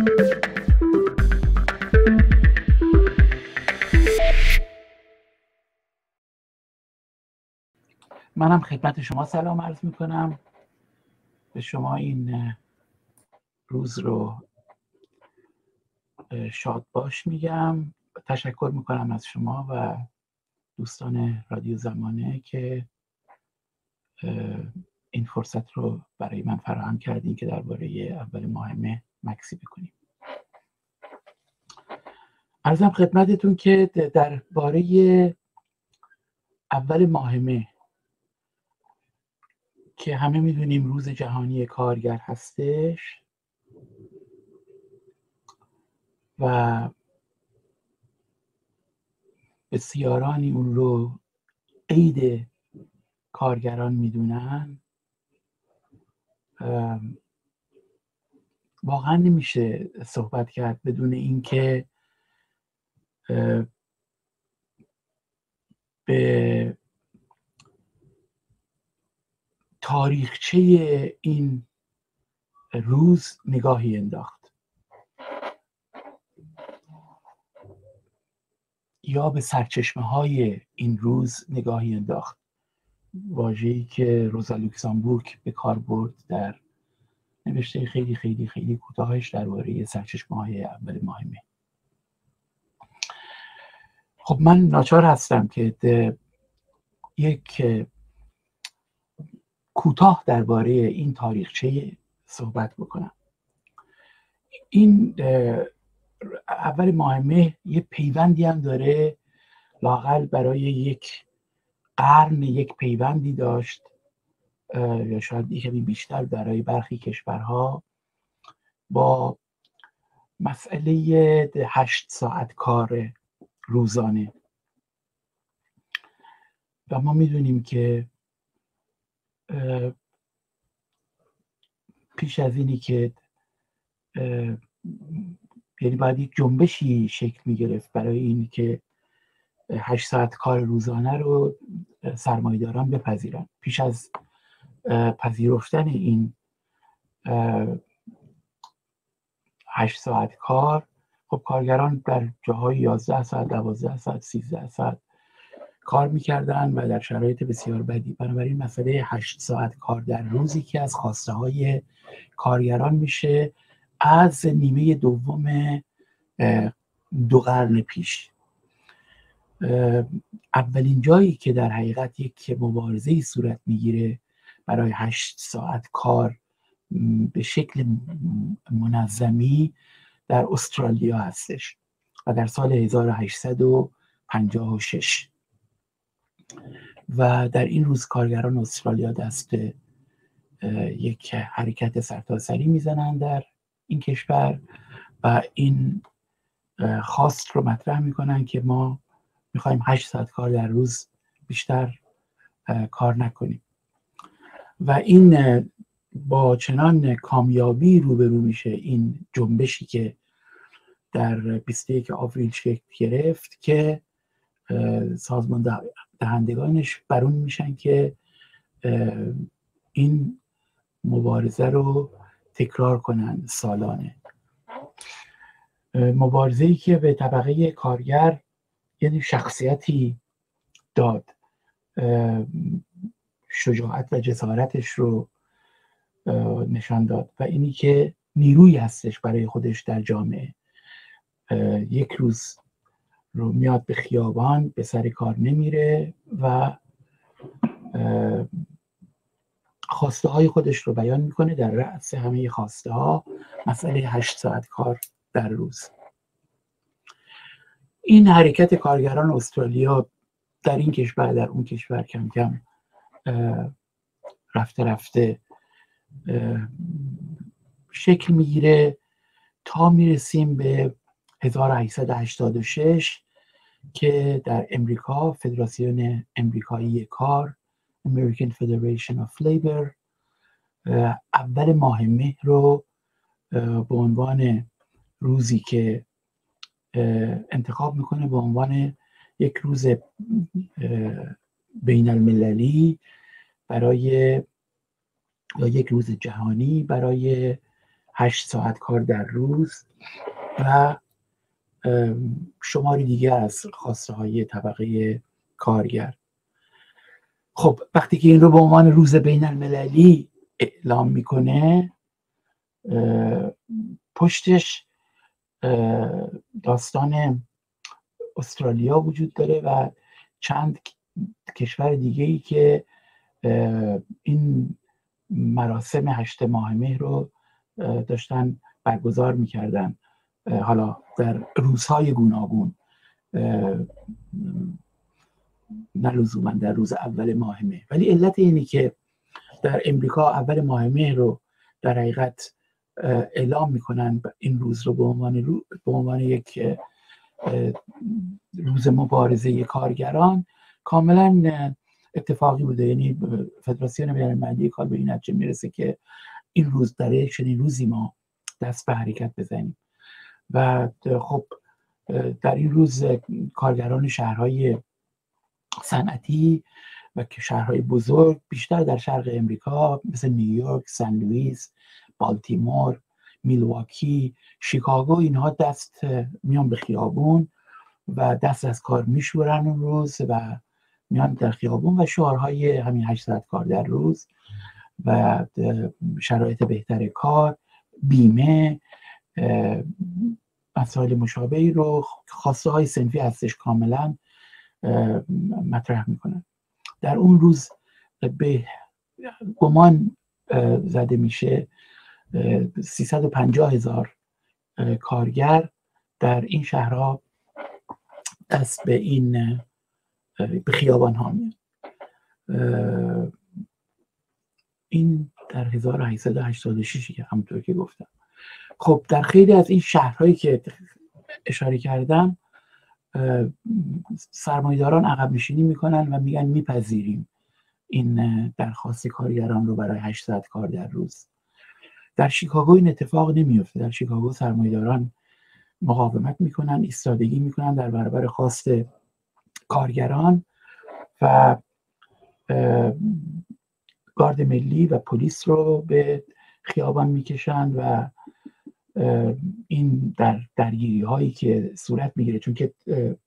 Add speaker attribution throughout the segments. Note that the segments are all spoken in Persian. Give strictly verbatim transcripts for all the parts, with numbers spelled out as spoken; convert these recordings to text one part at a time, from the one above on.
Speaker 1: منم خدمت شما سلام عرض میکنم. به شما این روز رو شاد باش میگم. تشکر میکنم از شما و دوستان رادیو زمانه که این فرصت رو برای من فراهم کردین که درباره اول ماه مه مکسی بکنیم. عرضم خدمتتون که درباره اول ماه مه که همه میدونیم روز جهانی کارگر هستش و بسیارانی اون رو عید کارگران میدونن، واقعا نمیشه صحبت کرد بدون اینکه به تاریخچه این روز نگاهی انداخت یا به سرچشمه های این روز نگاهی انداخت. واژه‌ای که روزا لوکسامبورگ به کار برد در نوشته خیلی خیلی خیلی کوتاهش درباره سرچشمه های اول ماه مه. خب من ناچار هستم که یک کوتاه درباره این تاریخچه صحبت بکنم. این اول ماه مه یه پیوندی هم داره، لااقل برای یک قرن یک پیوندی داشت یا شاید یه کمی بیشتر برای برخی کشورها با مسئله هشت ساعت کار روزانه. و ما میدونیم که پیش از اینی که یعنی باید یک جنبشی شکل میگرفت برای این که هشت ساعت کار روزانه رو سرمایه‌داران بپذیرن. پیش از پذیرفتن این هشت ساعت کار، خب کارگران در جاهای یازده ساعت، دوازده ساعت، سیزده ساعت کار میکردن و در شرایط بسیار بدی. بنابراین مسئله هشت ساعت کار در روزی که از خواسته های کارگران میشه از نیمه دوم دو قرن پیش. اولین جایی که در حقیقت یک مبارزه‌ای صورت میگیره برای هشت ساعت کار به شکل منظمی در استرالیا هستش و در سال هزار و هشتصد و پنجاه و شش و در این روز کارگران استرالیا دست یک حرکت سرتاسری میزنن در این کشور و این خواست رو مطرح میکنن که ما میخوایم هشت ساعت کار در روز بیشتر کار نکنیم و این با چنان کامیابی روبرو میشه این جنبشی که در بیست و یک آوریل شکل گرفت که سازمان دهندگانش برون میشن که این مبارزه رو تکرار کنن سالانه. مبارزه‌ای که به طبقه کارگر یعنی شخصیتی داد، شجاعت و جسارتش رو نشان داد و اینی که نیروی هستش برای خودش در جامعه. یک روز رو میاد به خیابان، به سر کار نمیره و خواسته های خودش رو بیان میکنه. در رأس همه خواسته ها مسئله هشت ساعت کار در روز. این حرکت کارگران استرالیا در این کشور در اون کشور کم کم رفته رفته شکل میگیره تا میرسیم به هزار و هشتصد و هشتاد و شش که در امریکا فدراسیون امریکایی کار American Federation of Labor اول ماه مه رو به عنوان روزی که انتخاب میکنه به عنوان یک روز بین المللی برای یا یک روز جهانی برای هشت ساعت کار در روز و شماری دیگه از خواسته های طبقه کارگر. خب وقتی که این رو به عنوان روز بین المللی اعلام میکنه، پشتش داستان استرالیا وجود داره و چند کشور دیگه ای که این مراسم هشت ماه مهر رو داشتن برگزار میکردن، حالا در روزهای گوناگون، نه لزوما در روز اول ماه مهر. ولی علت اینه که در امریکا اول ماه مهر رو در حقیقت اعلام میکنن این روز رو به عنوان رو به عنوان یک روز مبارزه کارگران، کاملا اتفاقی بوده. یعنی فدراسیون بین‌المللی کار به این نتیجه میرسه که این روز در یک چنین روزی ما دست به حرکت بزنیم و خب در این روز کارگران شهرهای صنعتی و شهرهای بزرگ بیشتر در شرق امریکا مثل نیویورک، سن لوئیس، بالتیمور، میلواکی، شیکاگو، اینها دست میان به خیابون و دست از کار میشورن اون روز و میان در خیابون و شعارهای همین هشت ساعت کار در روز و شرایط بهتر کار، بیمه، مسائل مشابهی رو، خواسته های صنفی هستش، کاملا مطرح میکنن. در اون روز به گمان زده میشه سیصد و پنجاه هزار کارگر در این شهرها دست به این به خیابان ها میاد. این در هزار و هشتصد و هشتاد و شش که همونطور که گفتم. خب در خیلی از این شهرهایی که اشاره کردم سرمایه‌داران عقب نشینی میکنن و میگن میپذیریم این درخواست کارگران رو برای هشت ساعت کار در روز. در شیکاگو این اتفاق نمیفته. در شیکاگو سرمایه‌داران مقاومت میکنن، ایستادگی میکنن در برابر خواست کارگران و گارد ملی و پلیس رو به خیابان میکشن و این در درگیری هایی که صورت میگیره، چون که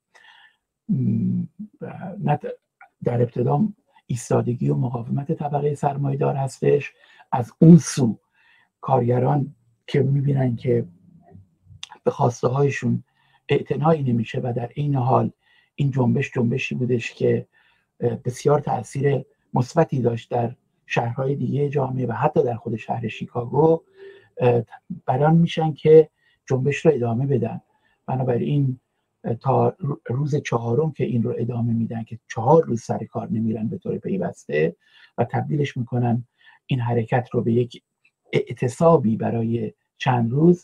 Speaker 1: در ابتدا ایستادگی و مقاومت طبقه سرمایه‌دار هستش، از اون سو کارگران که میبینن که به خواسته هایشون اعتنایی نمیشه و در این حال این جنبش جنبشی بودش که بسیار تأثیر مثبتی داشت در شهرهای دیگه جامعه و حتی در خود شهر شیکاگو، بران میشن که جنبش رو ادامه بدن. بنابراین تا روز چهارم که این رو ادامه میدن، که چهار روز سر کار نمیرن به طور پیوسته و تبدیلش میکنن این حرکت رو به یک اعتصابی برای چند روز،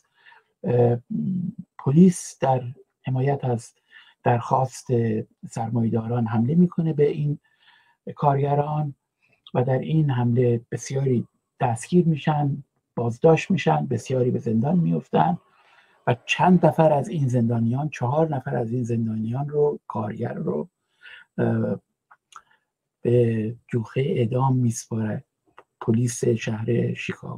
Speaker 1: پلیس در حمایت از درخواست سرمایه‌داران حمله میکنه به این کارگران و در این حمله بسیاری دستگیر میشن، بازداشت میشن، بسیاری به زندان میفتن و چند نفر از این زندانیان، چهار نفر از این زندانیان رو، کارگر رو به جوخه اعدام میسپاره پلیس شهر شیکاگو.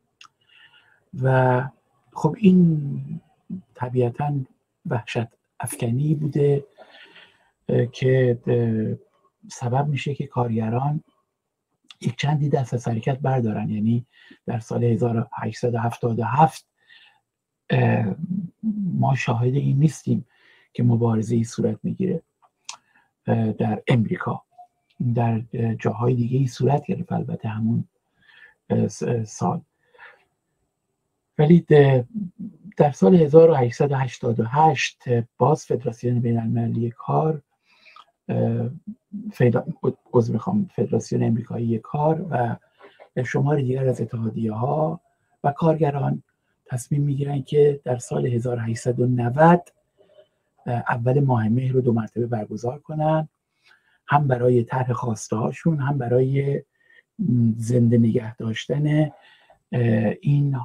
Speaker 1: و خب این طبیعتاً وحشت افکنی بوده که سبب میشه که کارگران یک چندی دست از حرکت بردارن. یعنی در سال هزار و هشتصد و هفتاد و هفت ما شاهد این نیستیم که مبارزه‌ای صورت میگیره در امریکا. در جاهای دیگه ای صورت گرفت البته همون سال، ولی در سال هزار و هشتصد و هشتاد و هشت باز فدراسیون بین‌المللی کار عذر میخوام فدراسیون امریکایی کار و شمار دیگر از اتحادیه ها و کارگران تصمیم میگیرن که در سال هزار و هشتصد و نود اول ماه مهر رو دو مرتبه برگزار کنن، هم برای طرح خواسته هاشون، هم برای زنده نگه داشتن این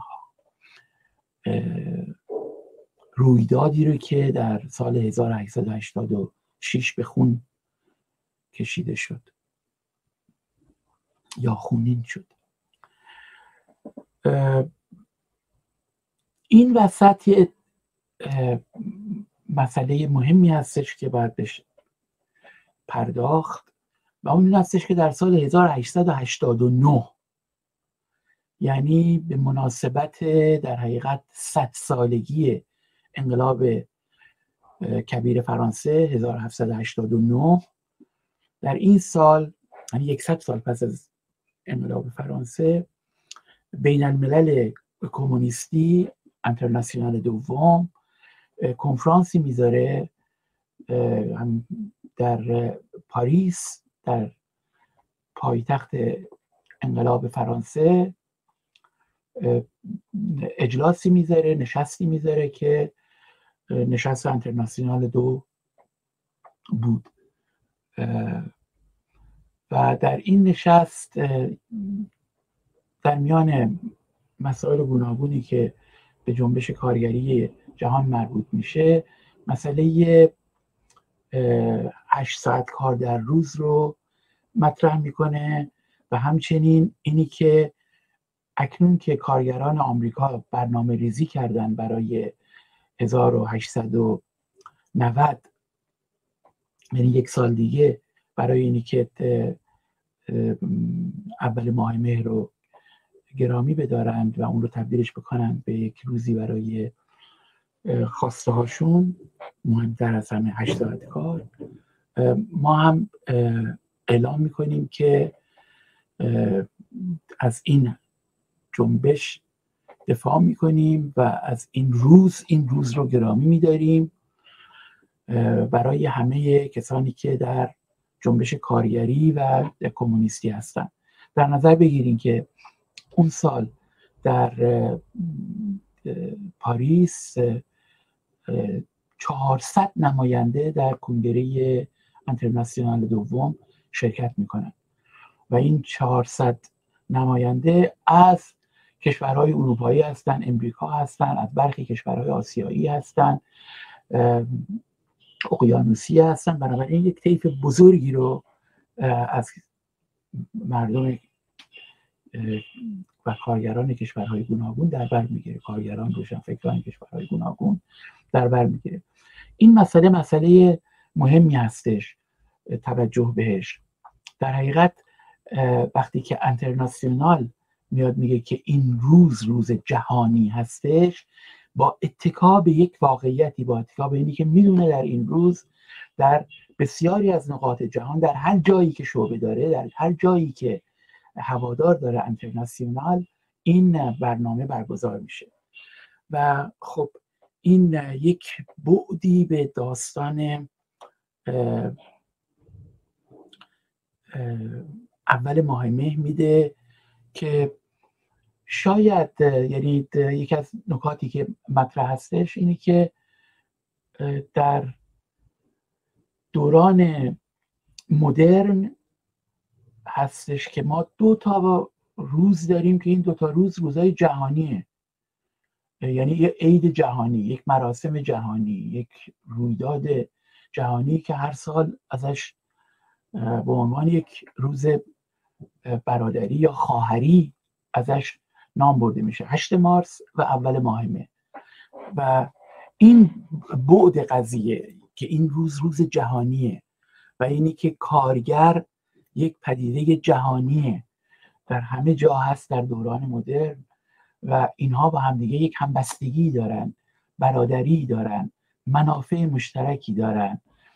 Speaker 1: رویدادی رو که در سال هزار و هشتصد و هشتاد و شش به خون کشیده شد یا خونین شد. این وسط یه مسئله مهمی هستش که باید بهش پرداخت و اون این هستش که در سال هزار و هشتصد و هشتاد و نه، یعنی به مناسبت در حقیقت صد سالگی انقلاب کبیر فرانسه هزار و هفتصد و هشتاد و نه، در این سال یعنی صد سال پس از انقلاب فرانسه، بین الملل کمونیستی انترناسیونال دوم کنفرانسی میذاره در پاریس، در پایتخت انقلاب فرانسه، اجلاسی میذاره، نشستی میذاره که نشست انترناسیونال دو بود و در این نشست در میان مسائل گوناگونی که به جنبش کارگری جهان مربوط میشه، مسئله هشت ساعت کار در روز رو مطرح میکنه و همچنین اینی که اکنون که کارگران آمریکا برنامه ریزی کردن برای هزار و هشتصد و نود، یعنی یک سال دیگه، برای اینی که اول ماه مهر رو گرامی بدارند و اون رو تبدیلش بکنن به یک روزی برای خواسته هاشون مهمتر از همه هشت ساعت کار. ما هم اعلام میکنیم که از این جنبش دفاع میکنیم و از این روز این روز رو گرامی میداریم برای همه کسانی که در جنبش کارگری و کمونیستی هستن. در نظر بگیریم که اون سال در پاریس چهارصد نماینده در کنگره انترناسیونال دوم شرکت میکنن و این چهارصد نماینده از کشورهای اروپایی هستن، امریکا هستن، از برخی کشورهای آسیایی هستن، اقیانوسی هستن. بنابراین یک طیف بزرگی رو از مردم و کارگران کشورهای گوناگون در بر میگیره، کارگران روشنفکران کشورهای گوناگون در بر میگیره. این مسئله مسئله مهمی هستش توجه بهش. در حقیقت وقتی که انترناسیونال میاد میگه که این روز روز جهانی هستش، با اتکا به یک واقعیتی، با اتکا به اینی که میدونه در این روز در بسیاری از نقاط جهان، در هر جایی که شعبه داره، در هر جایی که هوادار داره انترناسیونال، این برنامه برگزار میشه. و خب این یک بعدی به داستان اول ماه مه میده که شاید، یعنی یکی از نکاتی که مطرح هستش اینه که در دوران مدرن هستش که ما دو تا روز داریم که این دو تا روز روزهای جهانیه، یعنی یک عید جهانی، یک مراسم جهانی، یک رویداد جهانی که هر سال ازش به عنوان یک روز برادری یا خواهری ازش نام برده میشه، هشت مارس و اول ماه مه. و این بعد قضیه که این روز روز جهانیه و اینی که کارگر یک پدیده جهانیه، در همه جا هست در دوران مدرن و اینها با همدیگه یک همبستگی دارن، برادری دارن، منافع مشترکی دارن،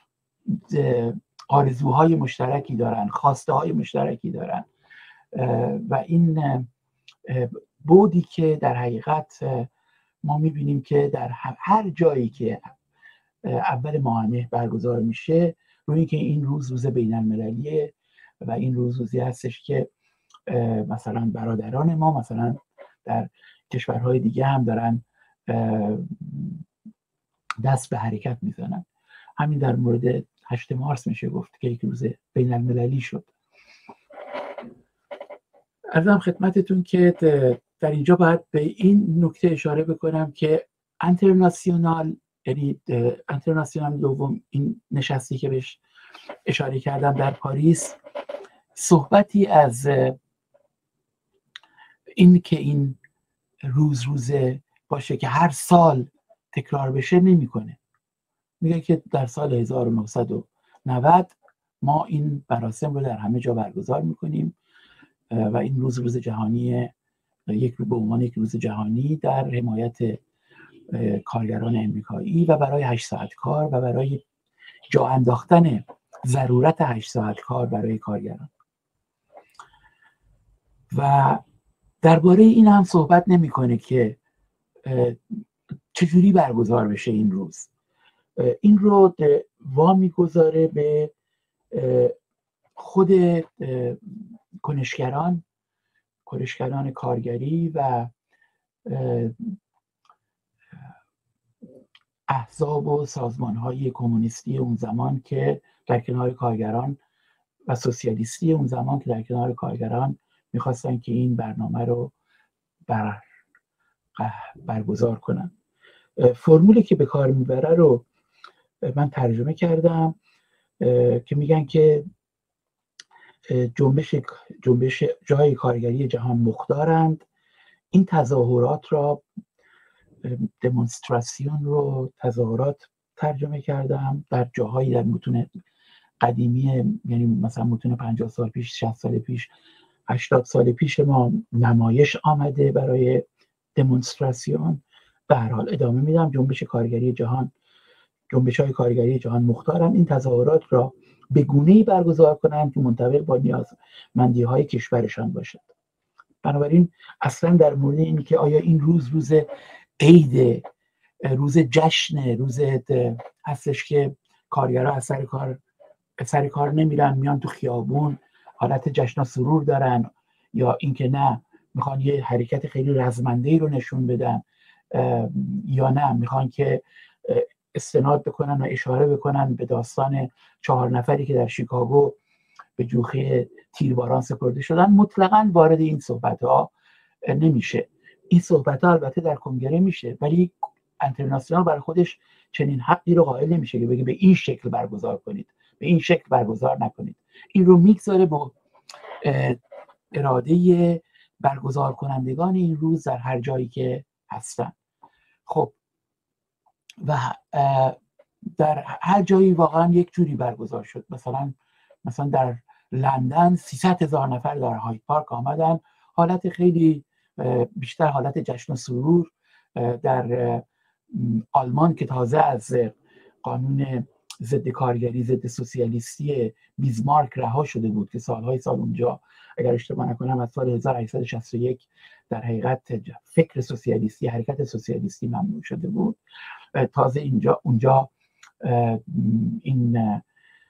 Speaker 1: آرزوهای مشترکی دارن، خواسته های مشترکی دارن و این بعدی که در حقیقت ما میبینیم که در هر جایی که اول ماه مه برگزار میشه، روی که این روز روز بین المللیه و این روز روزی هستش که مثلا برادران ما مثلا در کشورهای دیگه هم دارن دست به حرکت میزنن. همین در مورد هشت مارس میشه گفت که یک روز بین المللی شد. عرضم خدمتتون که در اینجا باید به این نکته اشاره بکنم که انترناسیونال، یعنی انترناسیونال دوم، این نشستی که بهش اشاره کردم در پاریس، صحبتی از این که این روز روز باشه که هر سال تکرار بشه نمیکنه. میگه که در سال هزار و نهصد و نود ما این مراسم رو در همه جا برگزار میکنیم و این روز روز جهانی، یک روز به عنوان یک روز جهانی در حمایت کارگران امریکایی و برای هشت ساعت کار و برای جا انداختن ضرورت هشت ساعت کار برای کارگران. و درباره این هم صحبت نمیکنه که چجوری برگزار بشه این روز. این رو وا میگذاره به خود کنشگران کنشگران کارگری و احزاب و سازمان‌های کمونیستی اون زمان که در کنار کارگران و سوسیالیستی اون زمان که در کنار کارگران میخواستن که این برنامه رو بر برگزار کنن. فرمولی که به کار میبره رو من ترجمه کردم که میگن که جنبش جنبش جای کارگری جهان مختارند. این تظاهرات را، دمونستراسیون رو تظاهرات ترجمه کردم. در جاهایی در متون قدیمی، یعنی مثلا متون پنجاه سال پیش، شصت سال پیش، هشتاد سال پیش ما نمایش آمده برای دمونستراسیون. به هر حال ادامه میدم. جنبش کارگری جهان جنبش های کارگری جهان مختارند این تظاهرات را به گونه‌ای برگزار کنند که منطبق با نیازمندی های کشورشان باشد. بنابراین اصلا در مورد این که آیا این روز روز عید، روز جشن، روز هستش که کارگرها از سر کار سر کار نمیرن، میان تو خیابون، حالت جشن و سرور دارن، یا اینکه نه میخوان یه حرکت خیلی رزمنده‌ای رو نشون بدن، یا نه میخوان که استناد بکنن و اشاره بکنن به داستان چهار نفری که در شیکاگو به جوخه تیرباران سپرده شدن. مطلقاً وارد این صحبت‌ها نمیشه. این صحبت‌ها البته در کنگره میشه، ولی اینترنشنال برای خودش چنین حقی رو قائل نمیشه که بگه به این شکل برگزار کنید، به این شکل برگزار نکنید. این رو میگذاره با اراده برگزار کنندگان این روز در هر جایی که هستن. خب و در هر جایی واقعا یک جوری برگزار شد. مثلا مثلا در لندن سیصد هزار نفر در هاید پارک آمدن، حالت خیلی بیشتر حالت جشن و سرور. در آلمان که تازه از قانون ضد کارگری، ضد سوسیالیستی بیزمارک رها شده بود که سالهای سال اونجا، اگر اشتباه نکنم از سال هزار و هشتصد و شصت و یک در حقیقت فکر سوسیالیستی، حرکت سوسیالیستی ممنوع شده بود، تازه اینجا اونجا این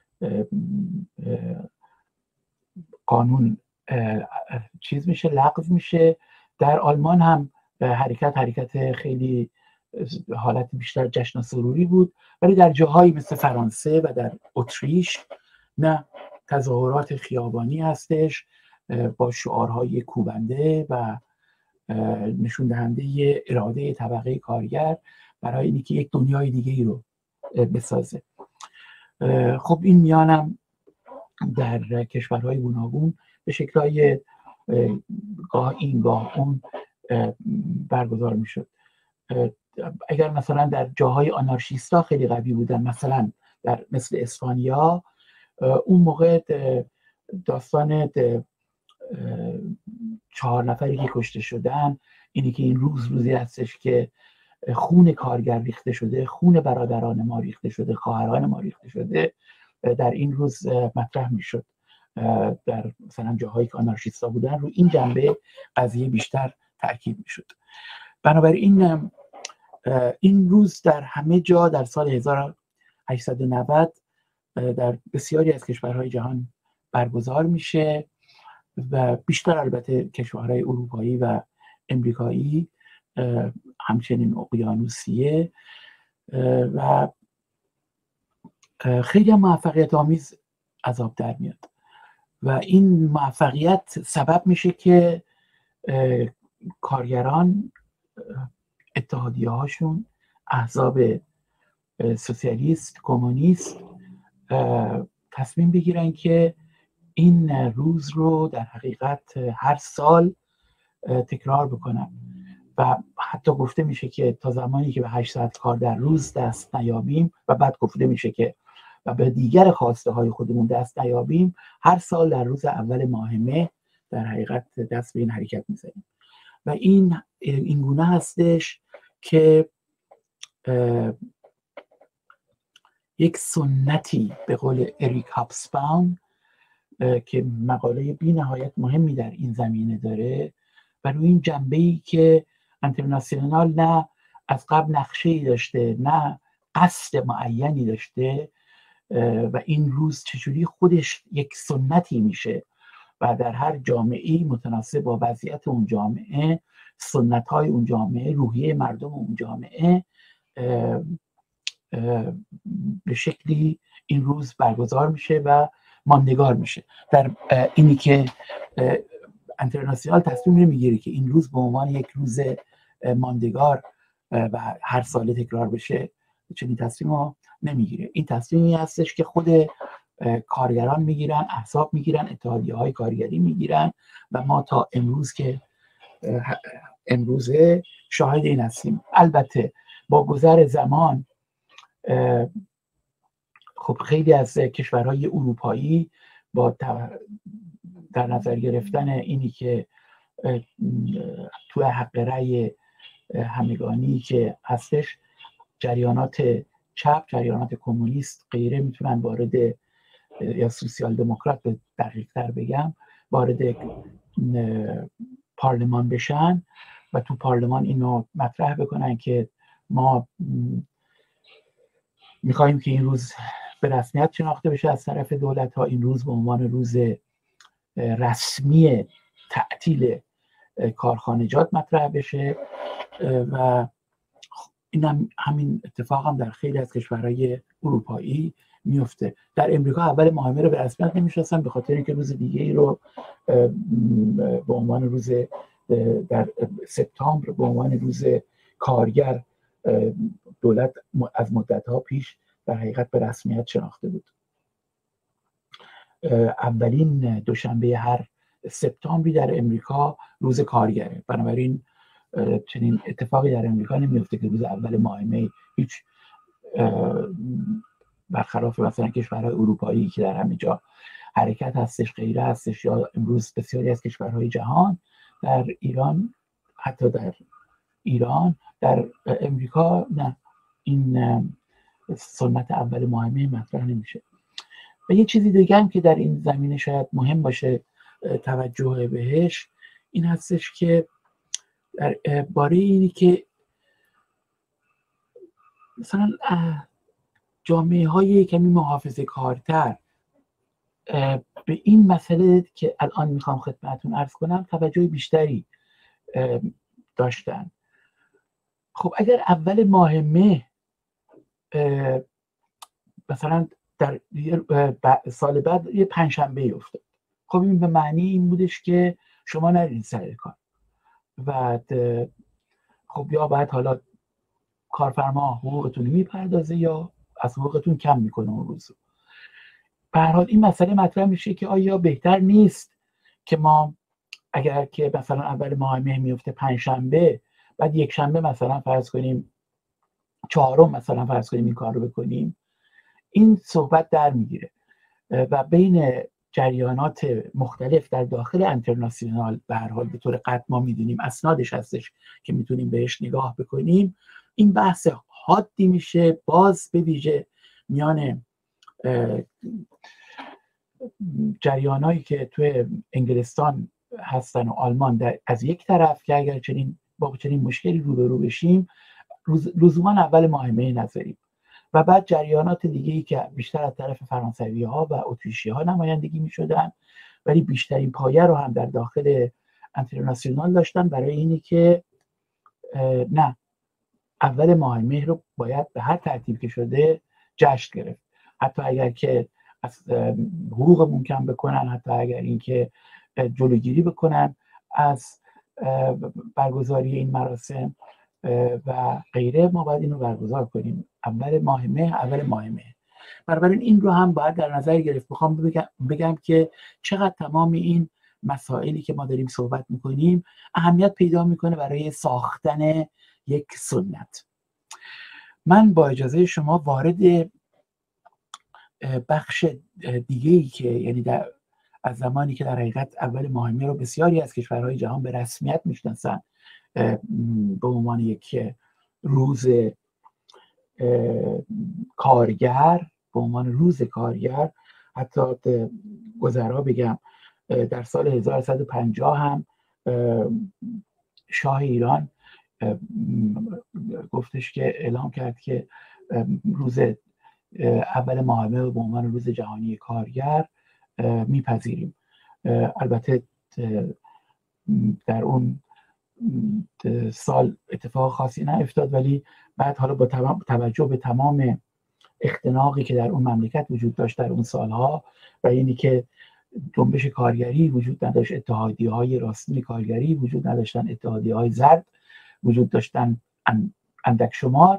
Speaker 1: قانون چیز میشه، لغو میشه. در آلمان هم حرکت حرکت خیلی حالت بیشتر جشن و سروری بود، ولی در جاهایی مثل فرانسه و در اتریش نه، تظاهرات خیابانی هستش با شعارهای کوبنده و نشون دهنده اراده طبقه کارگر برای اینکه یک دنیای دیگه ای رو بسازه. خب این میانم در کشورهای گوناگون به شکل‌های گاه این گاه اون برگزار میشد. اگر مثلا در جاهای آنارشیستا خیلی قوی بودن، مثلا در مثل اسپانیا، اون موقع داستان چهار نفری که کشته شدن، اینی که این روز روزی هستش که خون کارگر ریخته شده، خون برادران ما ریخته شده، خواهران ما ریخته شده، در این روز مطرح میشد. در مثلا جاهایی که آنارشیستا بودن رو این جنبه قضیه بیشتر تاکید میشد. بنابراین این روز در همه جا در سال هزار و هشتصد و نود در بسیاری از کشورهای جهان برگزار میشه و بیشتر البته کشورهای اروپایی و امریکایی، همچنین اقیانوسیه، و خیلی هم موفقیت آمیز از آب در میاد و این موفقیت سبب میشه که کارگران، اتحادیه هاشون، احزاب سوسیالیست، کمونیست تصمیم بگیرن که این روز رو در حقیقت هر سال تکرار بکنن و حتی گفته میشه که تا زمانی که به هشت ساعت کار در روز دست نیابیم و بعد گفته میشه که و به دیگر خواسته های خودمون دست نیابیم، هر سال در روز اول ماه مه در حقیقت دست به این حرکت میزنیم. و این این گونه هستش که یک سنتی به قول اریک هابسباوم که مقاله بی نهایت مهمی در این زمینه داره و روی این جنبه‌ای که اینترنشنال نه از قبل نقشه‌ای داشته نه قصد معینی داشته و این روز چجوری خودش یک سنتی میشه و در هر جامعه‌ای متناسب با وضعیت اون جامعه، سنت‌های اون جامعه، روحیه مردم اون جامعه اه اه به شکلی این روز برگزار میشه و ماندگار میشه. در اینی که اینترنشنال تصمیم نمیگیره که این روز به عنوان یک روز ماندگار و هر ساله تکرار بشه، چنین تصمیم نمیگیره. این تصمیمی هستش که خود کارگران میگیرن، احزاب میگیرن، اتحادیه های کارگری میگیرن و ما تا امروز که امروزه شاهد این هستیم. البته با گذر زمان خب خیلی از کشورهای اروپایی با در نظر گرفتن اینی که توی حق رأی همگانی که هستش جریانات چپ، جریانات کمونیست غیره میتونن وارد یا سوسیال دموکرات به دقیق تر بگم وارد پارلمان بشن و تو پارلمان اینو مطرح بکنن که ما میخوایم که این روز به رسمیت شناخته بشه از طرف دولت ها، این روز به عنوان روز رسمی تعطیل کارخانجات مطرح بشه و این هم همین اتفاق هم در خیلی از کشورهای اروپایی میفته. در امریکا اول ماه مه رو به رسمیت نمیشناسن به خاطر اینکه روز دیگه ای رو به عنوان روز در سپتامبر به عنوان روز کارگر دولت از مدت‌ها پیش در حقیقت به رسمیت شناخته بود. اولین دوشنبه هر سپتامبری در امریکا روز کارگره، بنابراین چنین اتفاقی در امریکا نمیفته که روز اول ماه مه هیچ برخلاف مثلا کشورهای اروپایی که در همه جا حرکت هستش غیره هستش یا امروز بسیاری از کشورهای جهان، در ایران حتی در ایران در امریکا نه، این سنت اول ماه مه مطرح نمیشه. و یه چیزی دیگه هم که در این زمینه شاید مهم باشه توجه بهش این هستش که در باره اینی که مثلا جامعه های کمی محافظه کارتر به این مسئله که الان میخوام خدمتتون عرض کنم توجه بیشتری داشتن. خب اگر اول ماه مه مثلا در سال بعد یه پنجشنبه افتاد، خب این به معنی این بودش که شما نرید سر کار و خب یا باید حالا کارفرما حقوقتون میپردازه یا از حقوقتون کم میکنه اون روزو. به هر حال این مسئله مطرح میشه که آیا بهتر نیست که ما اگر که مثلا اول ماه مه میفته پنجشنبه بعد یک شنبه مثلا فرض کنیم چهارم مثلا فرض کنیم این کار رو بکنیم. این صحبت در میگیره و بین جریانات مختلف در داخل اینترنشنال به هر حال به طور قطع ما میدونیم اسنادش هستش که میتونیم بهش نگاه بکنیم. این بحث حادی میشه باز به ویژه میان جریانایی که توی انگلستان هستن و آلمان در از یک طرف که اگر چنین با چنین مشکلی روبرو بشیم لزوما اول ماه مه نذاریم و بعد جریانات دیگه‌ای که بیشتر از طرف فرانسوی‌ها و اتریشی‌ها نمایندگی می‌شدن ولی بیشترین پایه رو هم در داخل اینترنشنال داشتن برای اینی که نه اول ماه مه رو باید به هر ترتیب که شده جشن گرفت، حتی اگر که از حقوقمون کم بکنن، حتی اگر اینکه جلوگیری بکنن از برگزاری این مراسم و غیره، ما باید اینو برگزار کنیم اول ماه مه اول ماه مه. بنابراین این رو هم باید در نظر گرفت. میخوام بگم, بگم که چقدر تمام این مسائلی که ما داریم صحبت میکنیم اهمیت پیدا میکنه برای ساختن یک سنت. من با اجازه شما وارد بخش دیگه‌ای که یعنی در از زمانی که در حقیقت اول ماه مه رو بسیاری از کشورهای جهان به رسمیت میشناسن به عنوان یک روز کارگر، به عنوان روز کارگر، حتی گذرا بگم در سال هزار و صد و پنجاه هم شاه ایران گفتش که اعلام کرد که روز اول ماه مه به عنوان روز جهانی کارگر میپذیریم. البته در اون سال اتفاق خاصی نیفتاد، ولی بعد حالا با توجه به تمام اختناقی که در اون مملکت وجود داشت در اون سالها و اینی که جنبش کارگری وجود نداشت، اتحادیه‌های رسمی کارگری وجود نداشتن، اتحادیه‌های زرد وجود داشتن اندک شمار،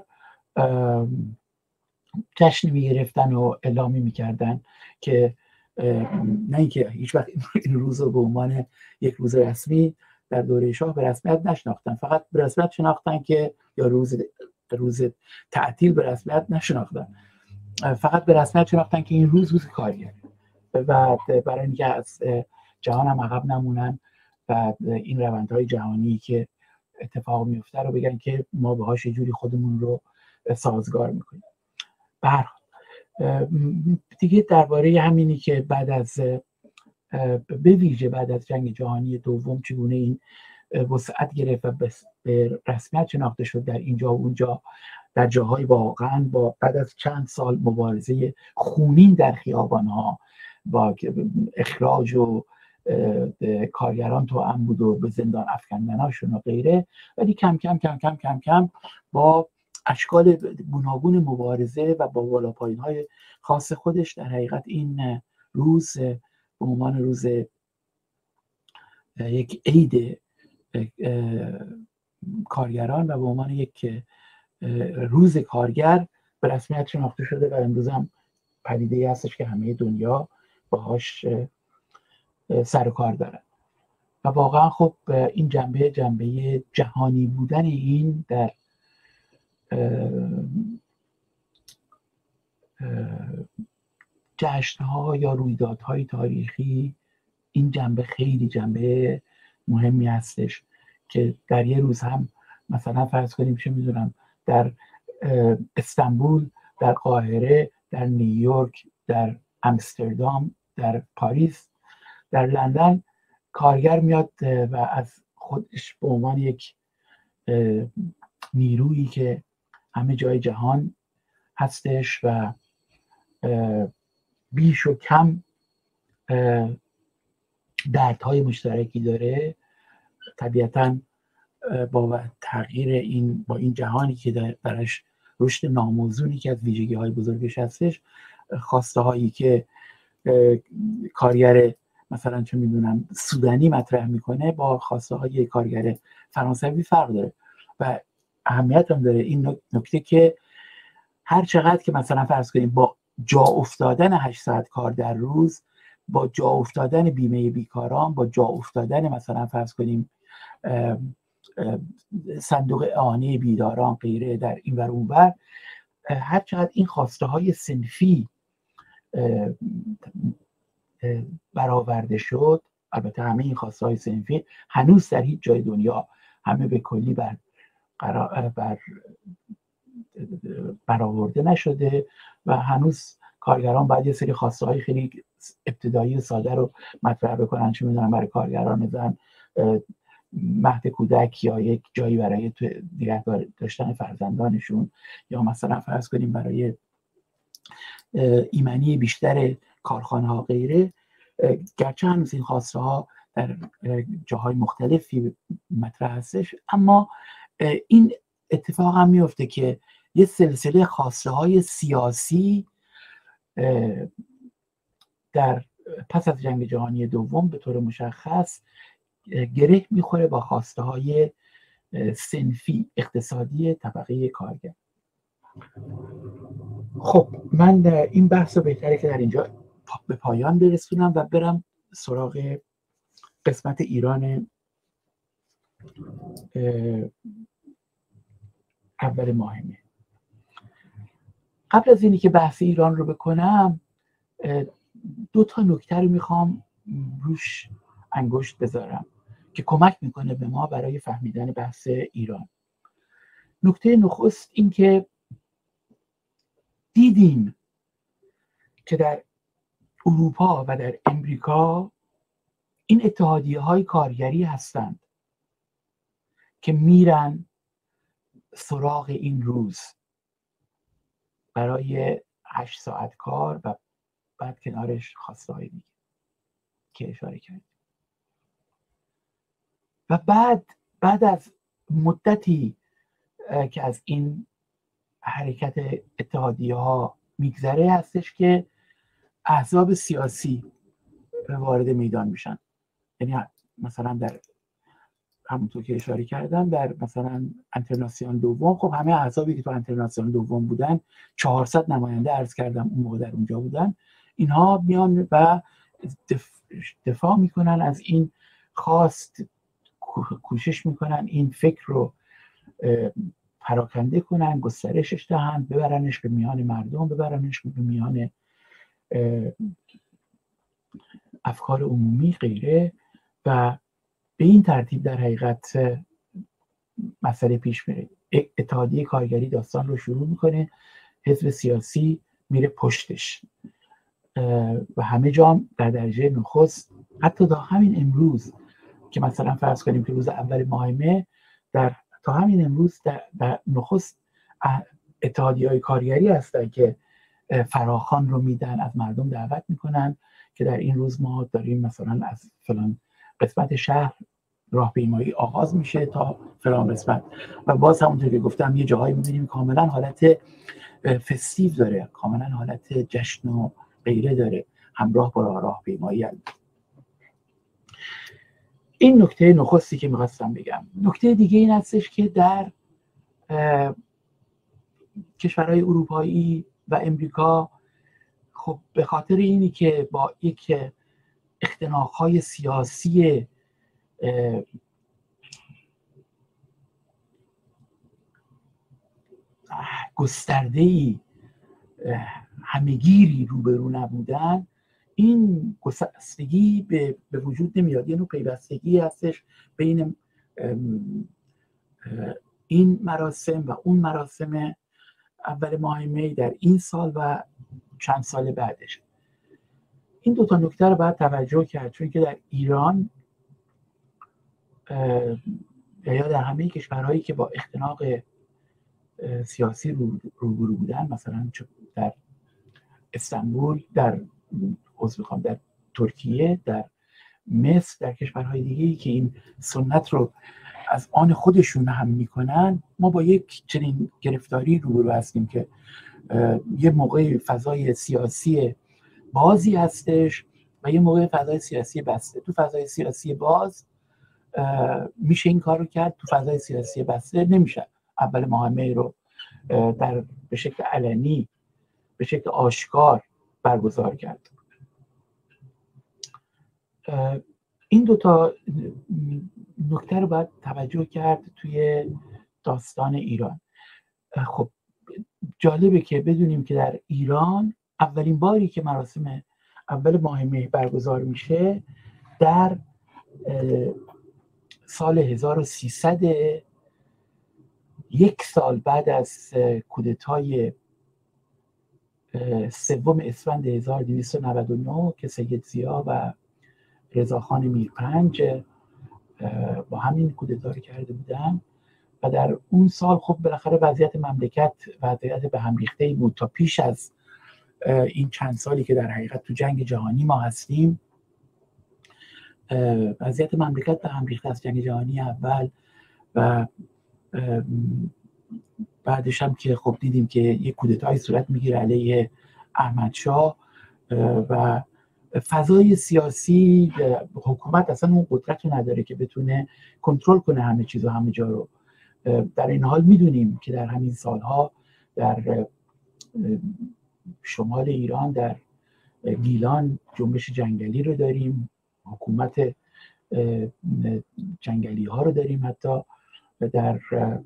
Speaker 1: جشن میگرفتن و اعلامی میکردن که نه اینکه هیچ وقت این روز رو به عنوان یک روز رسمی در دوره شاه به رسمیت نشناختن، فقط به رسمیت شناختن که یا روز روز تعطیل به رسمیت نشناختن، فقط به رسمیت شناختن که این روز روز کارگر و برای اینکه از جهان هم عقب نمونن و این روندهای جهانی که اتفاق میفته رو بگن که ما باهاش یه جوری خودمون رو سازگار میکنیم. به هر حال دیگه درباره همینی که بعد از به ویژه بعد از جنگ جهانی دوم چگونه این وسعت گرفت و به رسمیت شناخته شد در اینجا و اونجا، در جاهای واقعا با بعد از چند سال مبارزه خونین در خیابانها با اخراج و کارگران توأم بود و به زندان افکندناشون و غیره، ولی کم کم کم کم کم کم با اشکال گوناگون مبارزه و با بالاپایین‌های خاص خودش در حقیقت این روز به عنوان روز یک عید کارگران و به عنوان یک روز کارگر به رسمیت شناخته شده و امروز هم پدیده‌ای هستش که همه دنیا باهاش سر و کار دارن و واقعا خب این جنبه جنبه جهانی بودن این در جشن‌ها یا رویدادهای تاریخی، این جنبه خیلی جنبه مهمی هستش که در یه روز هم مثلا فرض کنیم چه میدونم در استانبول، در قاهره، در نیویورک، در امستردام، در پاریس، در لندن کارگر میاد و از خودش به عنوان یک نیرویی که همه جای جهان هستش و بیش و کم دردهای مشترکی داره، طبیعتاً با تغییر این با این جهانی که درش رشد ناموزونی که از ویژگی های بزرگش هستش، خواسته هایی که کارگر مثلا چه میدونم سودانی مطرح میکنه با خواسته های کارگر فرانسوی فرق داره و اهمیت هم داره این نکته که هر چقدر که مثلا فرض کنیم با جا افتادن هشت ساعت کار در روز، با جا افتادن بیمه بیکاران، با جا افتادن مثلا فرض کنیم صندوق اعانه بیداران غیره در این ور اون ور، هر چقدر این خواسته های صنفی برآورده شد، البته همه این خواسته های صنفی هنوز در هیچ جای دنیا همه به کلی بر بر برآورده نشده و هنوز کارگران باید یه سری خواسته های خیلی ابتدایی و ساده رو مطرح بکنن، چه میدونم برای کارگران زن مهد کودک یا یک جایی برای نگه داشتن فرزندانشون، یا مثلا فرض کنیم برای ایمنی بیشتر کارخانه ها غیره، گرچه هنوز این خواسته ها در جاهای مختلفی مطرح هستش، اما این اتفاق هم میفته که یه سلسله خواسته های سیاسی در پس از جنگ جهانی دوم به طور مشخص گره میخوره با خواسته های صنفی اقتصادی طبقه کارگر. خب من این بحث رو بهتره که در اینجا به پایان برسونم و برم سراغ قسمت ایران اول ماه مه. قبل از اینی که بحث ایران رو بکنم دو تا نکته رو میخوام روش انگشت بذارم که کمک میکنه به ما برای فهمیدن بحث ایران. نکته نخست این که دیدیم که در اروپا و در امریکا این اتحادیه های کارگری هستند که میرن سراغ این روز برای هشت ساعت کار و بعد کنارش خواسته های دیگه که اشاره کرد. و بعد بعد از مدتی که از این حرکت اتحادیه ها میگذره هستش که احزاب سیاسی وارد میدان میشن. یعنی مثلا در همونطور که اشاره کردم در مثلا انترناسیون دوم، خب همه احزابی که تو انترناسیون دوم بودن چهارصد نماینده عرض کردم اون موقع در اونجا بودن، اینها میان و دفاع میکنن از این خواست، کوشش میکنن این فکر رو پراکنده کنن، گسترشش دهن، ببرنش به میان مردم، ببرنش به میان افکار عمومی غیره و به این ترتیب در حقیقت مسئله پیش میره. اتحادیه کارگری داستان رو شروع میکنه، حزب سیاسی میره پشتش و همه جا در درجه نخست، حتی تا همین امروز که مثلا فرض کنیم که روز اول ماه مه، در تا همین امروز در, در نخست اتحادیه‌های کارگری هستن که فراخوان رو میدن، از مردم دعوت میکنن که در این روز ما داریم مثلا از فلان قسمت شهر راهپیمایی آغاز میشه تا فلان قسمت و باز همونطور که گفتم یه جاهایی میبینیم کاملا حالت فستیو داره، کاملا حالت جشن و غیره داره همراه با راهپیمایی. این نکته نخستی که میخواستم بگم. نکته دیگه این هستش که در کشورهای اروپایی و امریکا خب به خاطر اینی که با یک اختناق‌های سیاسی گسترده‌ای همه‌گیری روبرو نبودن، این گسستگی به, به وجود نمیاد. یه نوع پیوستگی هستش بین این مراسم و اون مراسم اول ماه می در این سال و چند سال بعدش. این دو تا نکته رو باید توجه کرد، چون که در ایران یا در همه کشورهایی که با اختناق سیاسی روبرو بودن، مثلا در استانبول، در عضو میخوام در ترکیه، در مصر، در کشورهای دیگه‌ای که این سنت رو از آن خودشون هم میکنن، ما با یک چنین گرفتاری روبرو هستیم که یه موقع فضای سیاسی بازی هستش و یه موقع فضای سیاسی بسته. تو فضای سیاسی باز میشه این کار رو کرد، تو فضای سیاسی بسته نمیشه اول ماه می رو در به شکل علنی، به شکل آشکار برگزار کرد. این دوتا نکته رو باید توجه کرد توی داستان ایران. خب جالبه که بدونیم که در ایران اولین باری که مراسم اول ماه مه برگزار میشه در سال هزار و سیصد، یک سال بعد از کودتای سوم اسفند هزار و دویست و نود و نه که سید ضیا و رضاخان میرپنج با همین کودتا رو کرده بودن و در اون سال خب بالاخره وضعیت مملکت وضعیت به هم ریخته‌ای بود. تا پیش از این چند سالی که در حقیقت تو جنگ جهانی ما هستیم، وضعیت مملکت به هم ریخته از جنگ جهانی اول و بعدش هم که خب دیدیم که یک کودتای صورت میگیره علیه احمدشاه و فضای سیاسی، حکومت اصلا اون قدرت رو نداره که بتونه کنترل کنه همه چیز و همه جا رو. در این حال میدونیم که در همین سالها در شمال ایران، در گیلان جنبش جنگلی رو داریم، حکومت جنگلی ها رو داریم، حتی در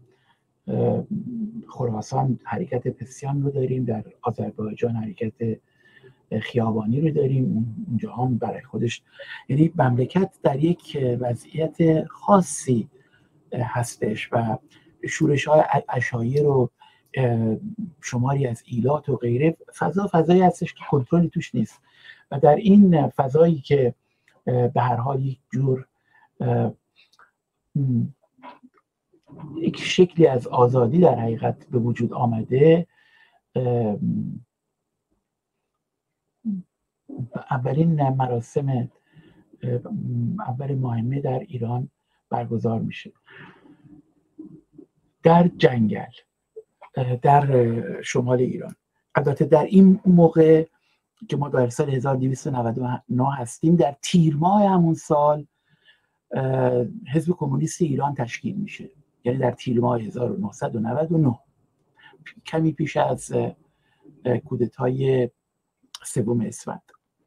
Speaker 1: خراسان حرکت پرسیان رو داریم، در آذربایجان حرکت خیابانی رو داریم، اونجا هم برای خودش، یعنی مملکت در یک وضعیت خاصی هستش و شورش های عشایر و شماری از ایلات و غیره، فضا فضایی هستش که کنترلی توش نیست و در این فضایی که به هر حال یک جور یک شکلی از آزادی در حقیقت به وجود آمده، اولین مراسم اول ماهمه در ایران برگزار میشه در جنگل در شمال ایران. البته در این موقع که ما در سال هزار و دویست و نود و نه هستیم، در تیر ماه همون سال حزب کمونیست ایران تشکیل میشه، یعنی در تیر ماه هزار و نهصد و نود و نه، کمی پیش از کودتای سوم اسفند.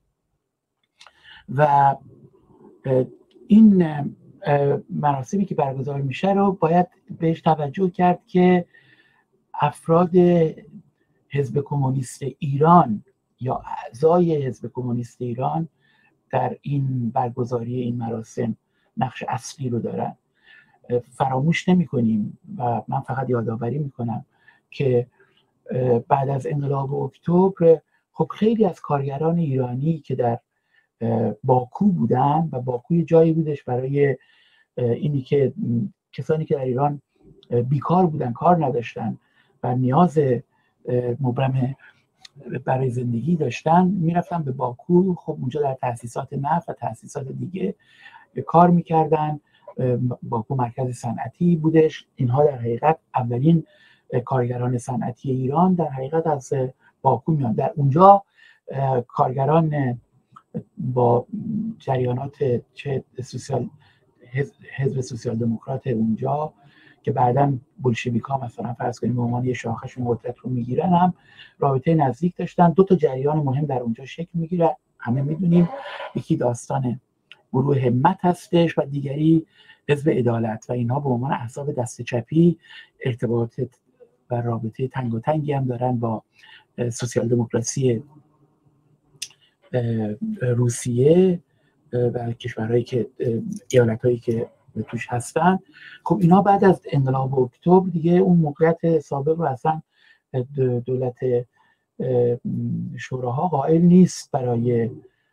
Speaker 1: و این مراسمی که برگزار میشه رو باید بهش توجه کرد که افراد حزب کمونیست ایران یا اعضای حزب کمونیست ایران در این برگزاری این مراسم نقش اصلی رو دارن. فراموش نمی کنیم و من فقط یادآوری میکنم که بعد از انقلاب اکتبر خب خیلی از کارگران ایرانی که در باکو بودن و باکو جایی بودش برای اینی که کسانی که در ایران بیکار بودن، کار نداشتن و نیاز مبرم برای زندگی داشتن، میرفتن به باکو. خب اونجا در تأسیسات نفت و تأسیسات دیگه کار میکردن. باکو مرکز صنعتی بودش. اینها در حقیقت اولین کارگران صنعتی ایران در حقیقت از باکو میان. در اونجا کارگران با جریانات چه سوسیال حزب سوسیال دموکرات اونجا که بعداً بولشویک‌ها مثلا فرض کنیم به عنوان یه شاخه‌شون قدرت رو میگیرن، هم رابطه نزدیک داشتن. دو تا جریان مهم در اونجا شکل میگیره، همه میدونیم. یکی داستان گروه همت هستش و دیگری حزب عدالت و اینها به عنوان احزاب دست چپی ارتباط و رابطه تنگ و تنگی هم دارن با سوسیال دموکراسی روسیه و کشورهایی که ایالت‌هایی که توش هستن. خب اینا بعد از انقلاب اکتبر دیگه اون موقعیت سابق رو اصلا دولت شوراها قائل نیست برای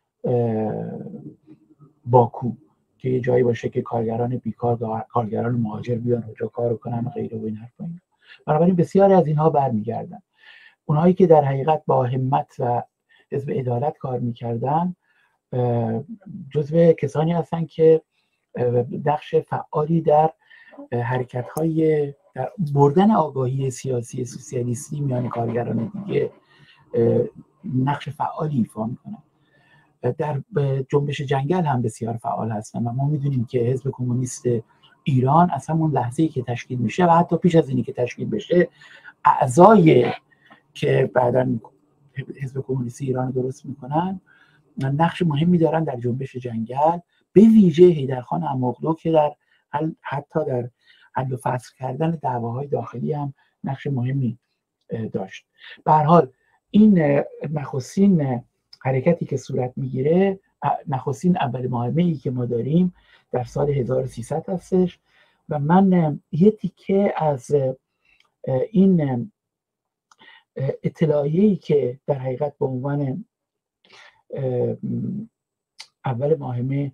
Speaker 1: باکو که یه جایی باشه که کارگران بیکار، کارگران مهاجر بیان اونجا کار کنن و غیره و این حرفا. بنابراین بسیاری از اینها برمیگردن. اونهایی که در حقیقت با همت و حزب عدالت کار میکردن جزو کسانی هستن که نقش فعالی در حرکت‌های در بردن آگاهی سیاسی سوسیالیستی میان کارگران دیگه نقش فعالی ایفا میکنن. در جنبش جنگل هم بسیار فعال هستن و ما میدونیم که حزب کمونیست ایران از همون لحظه‌ای که تشکیل میشه و حتی پیش از اینی که تشکیل بشه، اعضای که بعداً حزب کمونیست ایران رو درست میکنن نقش مهمی دارن در جنبش جنگل، به ویژه حیدرخان اماقلو که در حتی در حل و فصل کردن دعواهای داخلی هم نقش مهمی داشت. به هر حال این نخستین حرکتی که صورت میگیره، نخستین اول ماهمه‌ای که ما داریم در سال هزار و سیصد هستش و من یه تیکه از این اطلاعیه‌ای که در حقیقت به عنوان اول ماهمه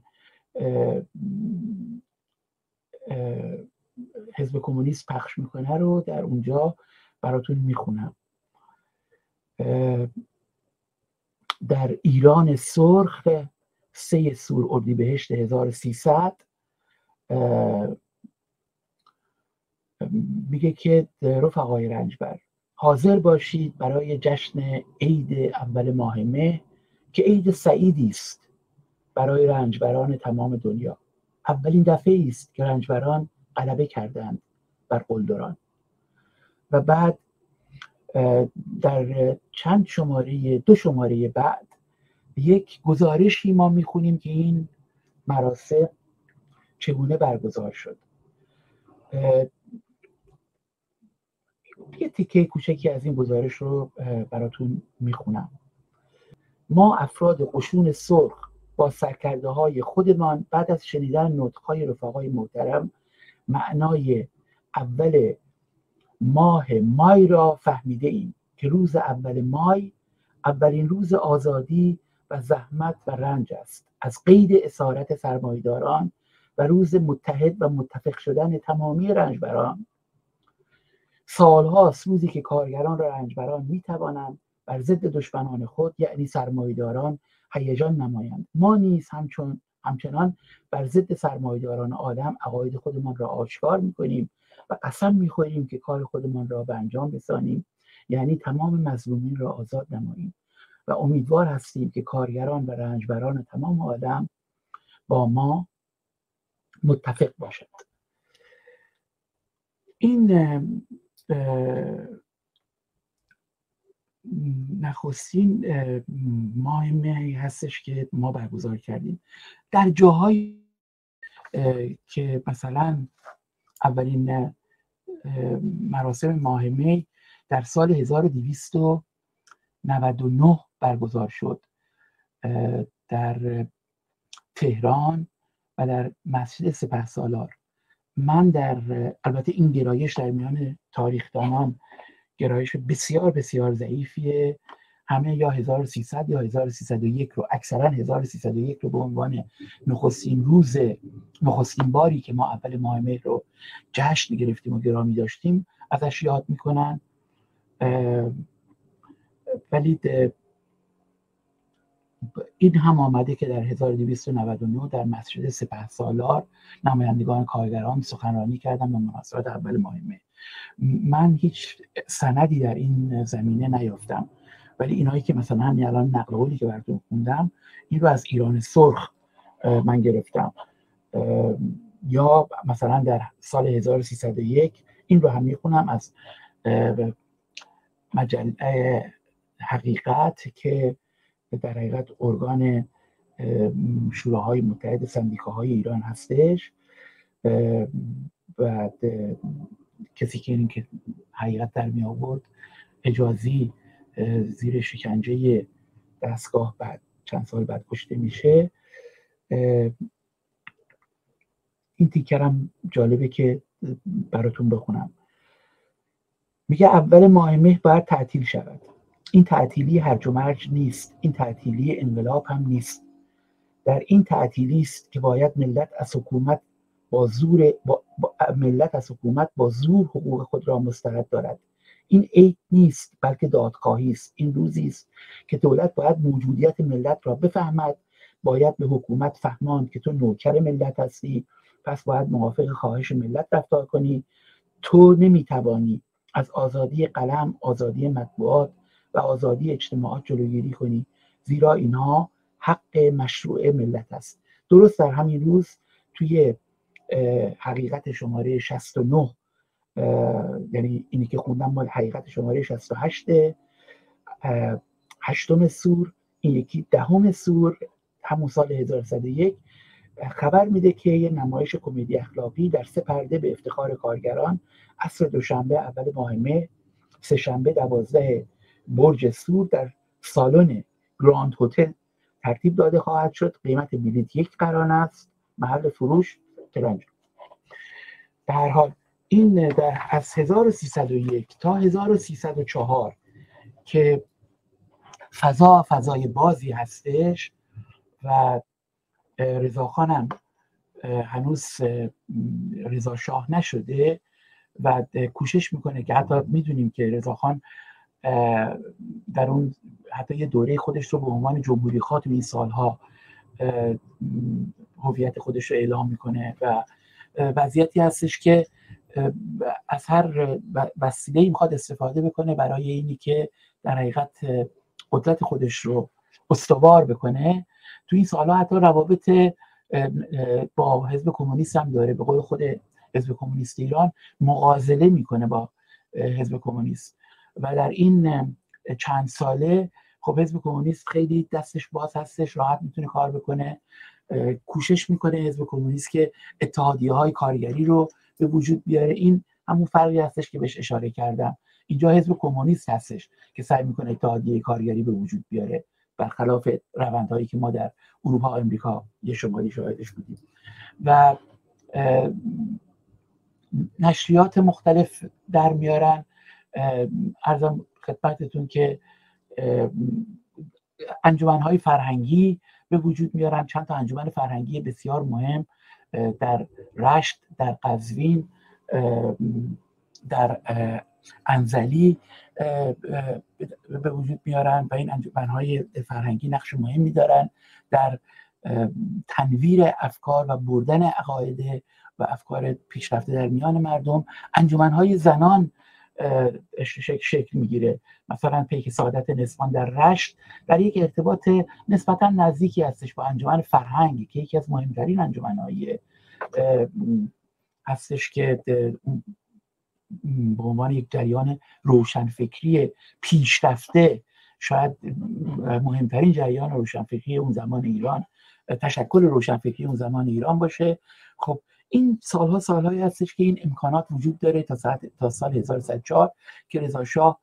Speaker 1: حزب کمونیست پخش میکنه رو در اونجا براتون میخونم. در ایران سرخ سه سور اردیبهشت هزار و سیصد میگه که رفقای رنجبر حاضر باشید برای جشن عید اول ماهمه که عید سعیدی است برای رنجبران تمام دنیا. اولین دفعه است که رنجبران غلبه کردند بر قلدران. و بعد در چند شماره دو شماره بعد یک گزارشی ما میخونیم که این مراسم چگونه برگزار شد. یه تیکه کوچکی از این گزارش رو براتون میخونم. ما افراد قشون سرخ با سرکرده های خودمان بعد از شنیدن نطقهای رفقای محترم معنای اول ماه مای را فهمیده ایم که روز اول مای اولین روز آزادی و زحمت و رنج است از قید اسارت سرمایه‌داران و روز متحد و متفق شدن تمامی رنجبران. سالهاست روزی که کارگران و رنجبران می توانند بر ضد دشمنان خود یعنی سرمایه‌داران هیجان نمایند. ما نیز همچون همچنان بر ضد سرمایه‌داران عالم عقاید خودمان را آشکار می‌کنیم و قسم می‌خوریم که کار خودمان را به انجام رسانیم، یعنی تمام مظلومین را آزاد نماییم و امیدوار هستیم که کارگران و رنجبران تمام عالم با ما متفق باشند. این نخستین ماه می هستش که ما برگزار کردیم. در جاهایی که مثلا اولین مراسم ماه می در سال هزار و دویست و نود و نه برگزار شد در تهران و در مسجد سپهسالار. من در البته این گرایش در میان تاریخدانان گرایش بسیار بسیار ضعیفیه، همه یا هزار و سیصد یا هزار و سیصد و یک رو، اکثرا هزار و سیصد و یک رو به عنوان نخستین روز نخستین باری که ما اول ماه مهر رو جشن گرفتیم و گرامی داشتیم ازش یاد میکنن. ولی این هم آمده که در هزار و دویست و نود و نه در مسجد سپهسالار نمایندگان کارگران سخنرانی کردن به مناسبت اول ماه مهر. من هیچ سندی در این زمینه نیافتم، ولی اینایی که مثلا همین الان نقل قولی که براتون خوندم این رو از ایران سرخ من گرفتم، یا مثلا در سال هزار و سیصد و یک این رو هم میخونم از مجله حقیقت که در حقیقت ارگان شوراهای متحد سندیکاهای ایران هستش و کسی که این که حقیقت در می آورد حجازی زیر شکنجه دستگاه بعد چند سال بعد کشته میشه. این تیکرم جالبه که براتون بخونم. میگه اول ماه مهر باید تعطیل شود. این تعطیلی هرج و مرج نیست، این تعطیلی انقلاب هم نیست. در این تعطیلی است که باید ملت از حکومت با زور با ملت از حکومت با زور حقوق خود را مسترد دارد. این عید نیست بلکه دادخواهی است. این روزی است که دولت باید موجودیت ملت را بفهمد، باید به حکومت فهماند که تو نوکر ملت هستی، پس باید موافق خواهش ملت رفتار کنی. تو نمیتوانی از آزادی قلم، آزادی مطبوعات و آزادی اجتماعات جلوگیری کنی، زیرا اینها حق مشروع ملت است. درست در همین روز توی حقیقت شماره شصت و نه، یعنی اینی که خوندم مال حقیقت شماره شصت و هشت، هشتم سور، این یکی دهم سور همون سال هزار و سیصد و یک، خبر میده که یه نمایش کمدی اخلاقی در سه پرده به افتخار کارگران عصر دوشنبه اول ماه مه، سه شنبه دوازده برج سور در سالن گراند هتل ترتیب داده خواهد شد. قیمت بلیط یک قران است، محل فروش ترنج. در هر حال این در از هزار و سیصد و یک تا هزار و سیصد و چهار که فضا فضای بازی هستش و رضاخانم هنوز رضا شاه نشده و کوشش میکنه که حتی میدونیم که رضاخان در اون حتی یه دوره خودش رو به عنوان جمهوری خواه تو این سالها هویت خودش رو اعلام میکنه و وضعیتی هستش که از هر وسیله‌ای میخواد استفاده بکنه برای اینی که در حقیقت قدرت خودش رو استوار بکنه. تو این سالها حتی روابط با حزب کمونیست هم داره. به قول خود حزب کمونیست ایران مغازله میکنه با حزب کمونیست و در این چند ساله خب حزب کمونیست خیلی دستش باز هستش، راحت میتونه کار بکنه کوشش میکنه حزب کمونیست که اتحادیه های کارگری رو به وجود بیاره. این همون فرقی هستش که بهش اشاره کردم. اینجا حزب کمونیست هستش که سعی میکنه اتحادیه کارگری به وجود بیاره، برخلاف روندهایی که ما در اروپا و امریکا یه شمالی شاهدش بودیم. و نشریات مختلف در میارن. عرضم خدمتتون که انجمن‌های فرهنگی به وجود میارن. چند تا انجمن فرهنگی بسیار مهم در رشت، در قزوین، در انزلی به وجود میارن و این انجمن‌های فرهنگی نقش مهمی دارن در تنویر افکار و بردن عقاید و افکار پیشرفته در میان مردم. انجمن‌های زنان شکل, شکل میگیره. مثلا پیک سعادت نسوان در رشت در یک ارتباط نسبتا نزدیکی هستش با انجمن فرهنگی که یکی از مهمترین انجمن‌های هستش که به عنوان یک جریان روشنفکری پیشرفته، شاید مهمترین جریان روشنفکری اون زمان ایران، تشکل روشنفکری اون زمان ایران باشه. خب این سالها سالهایی هستش که این امکانات وجود داره تا, ساعت، تا سال هزار و سیصد و چهار که رضا شاه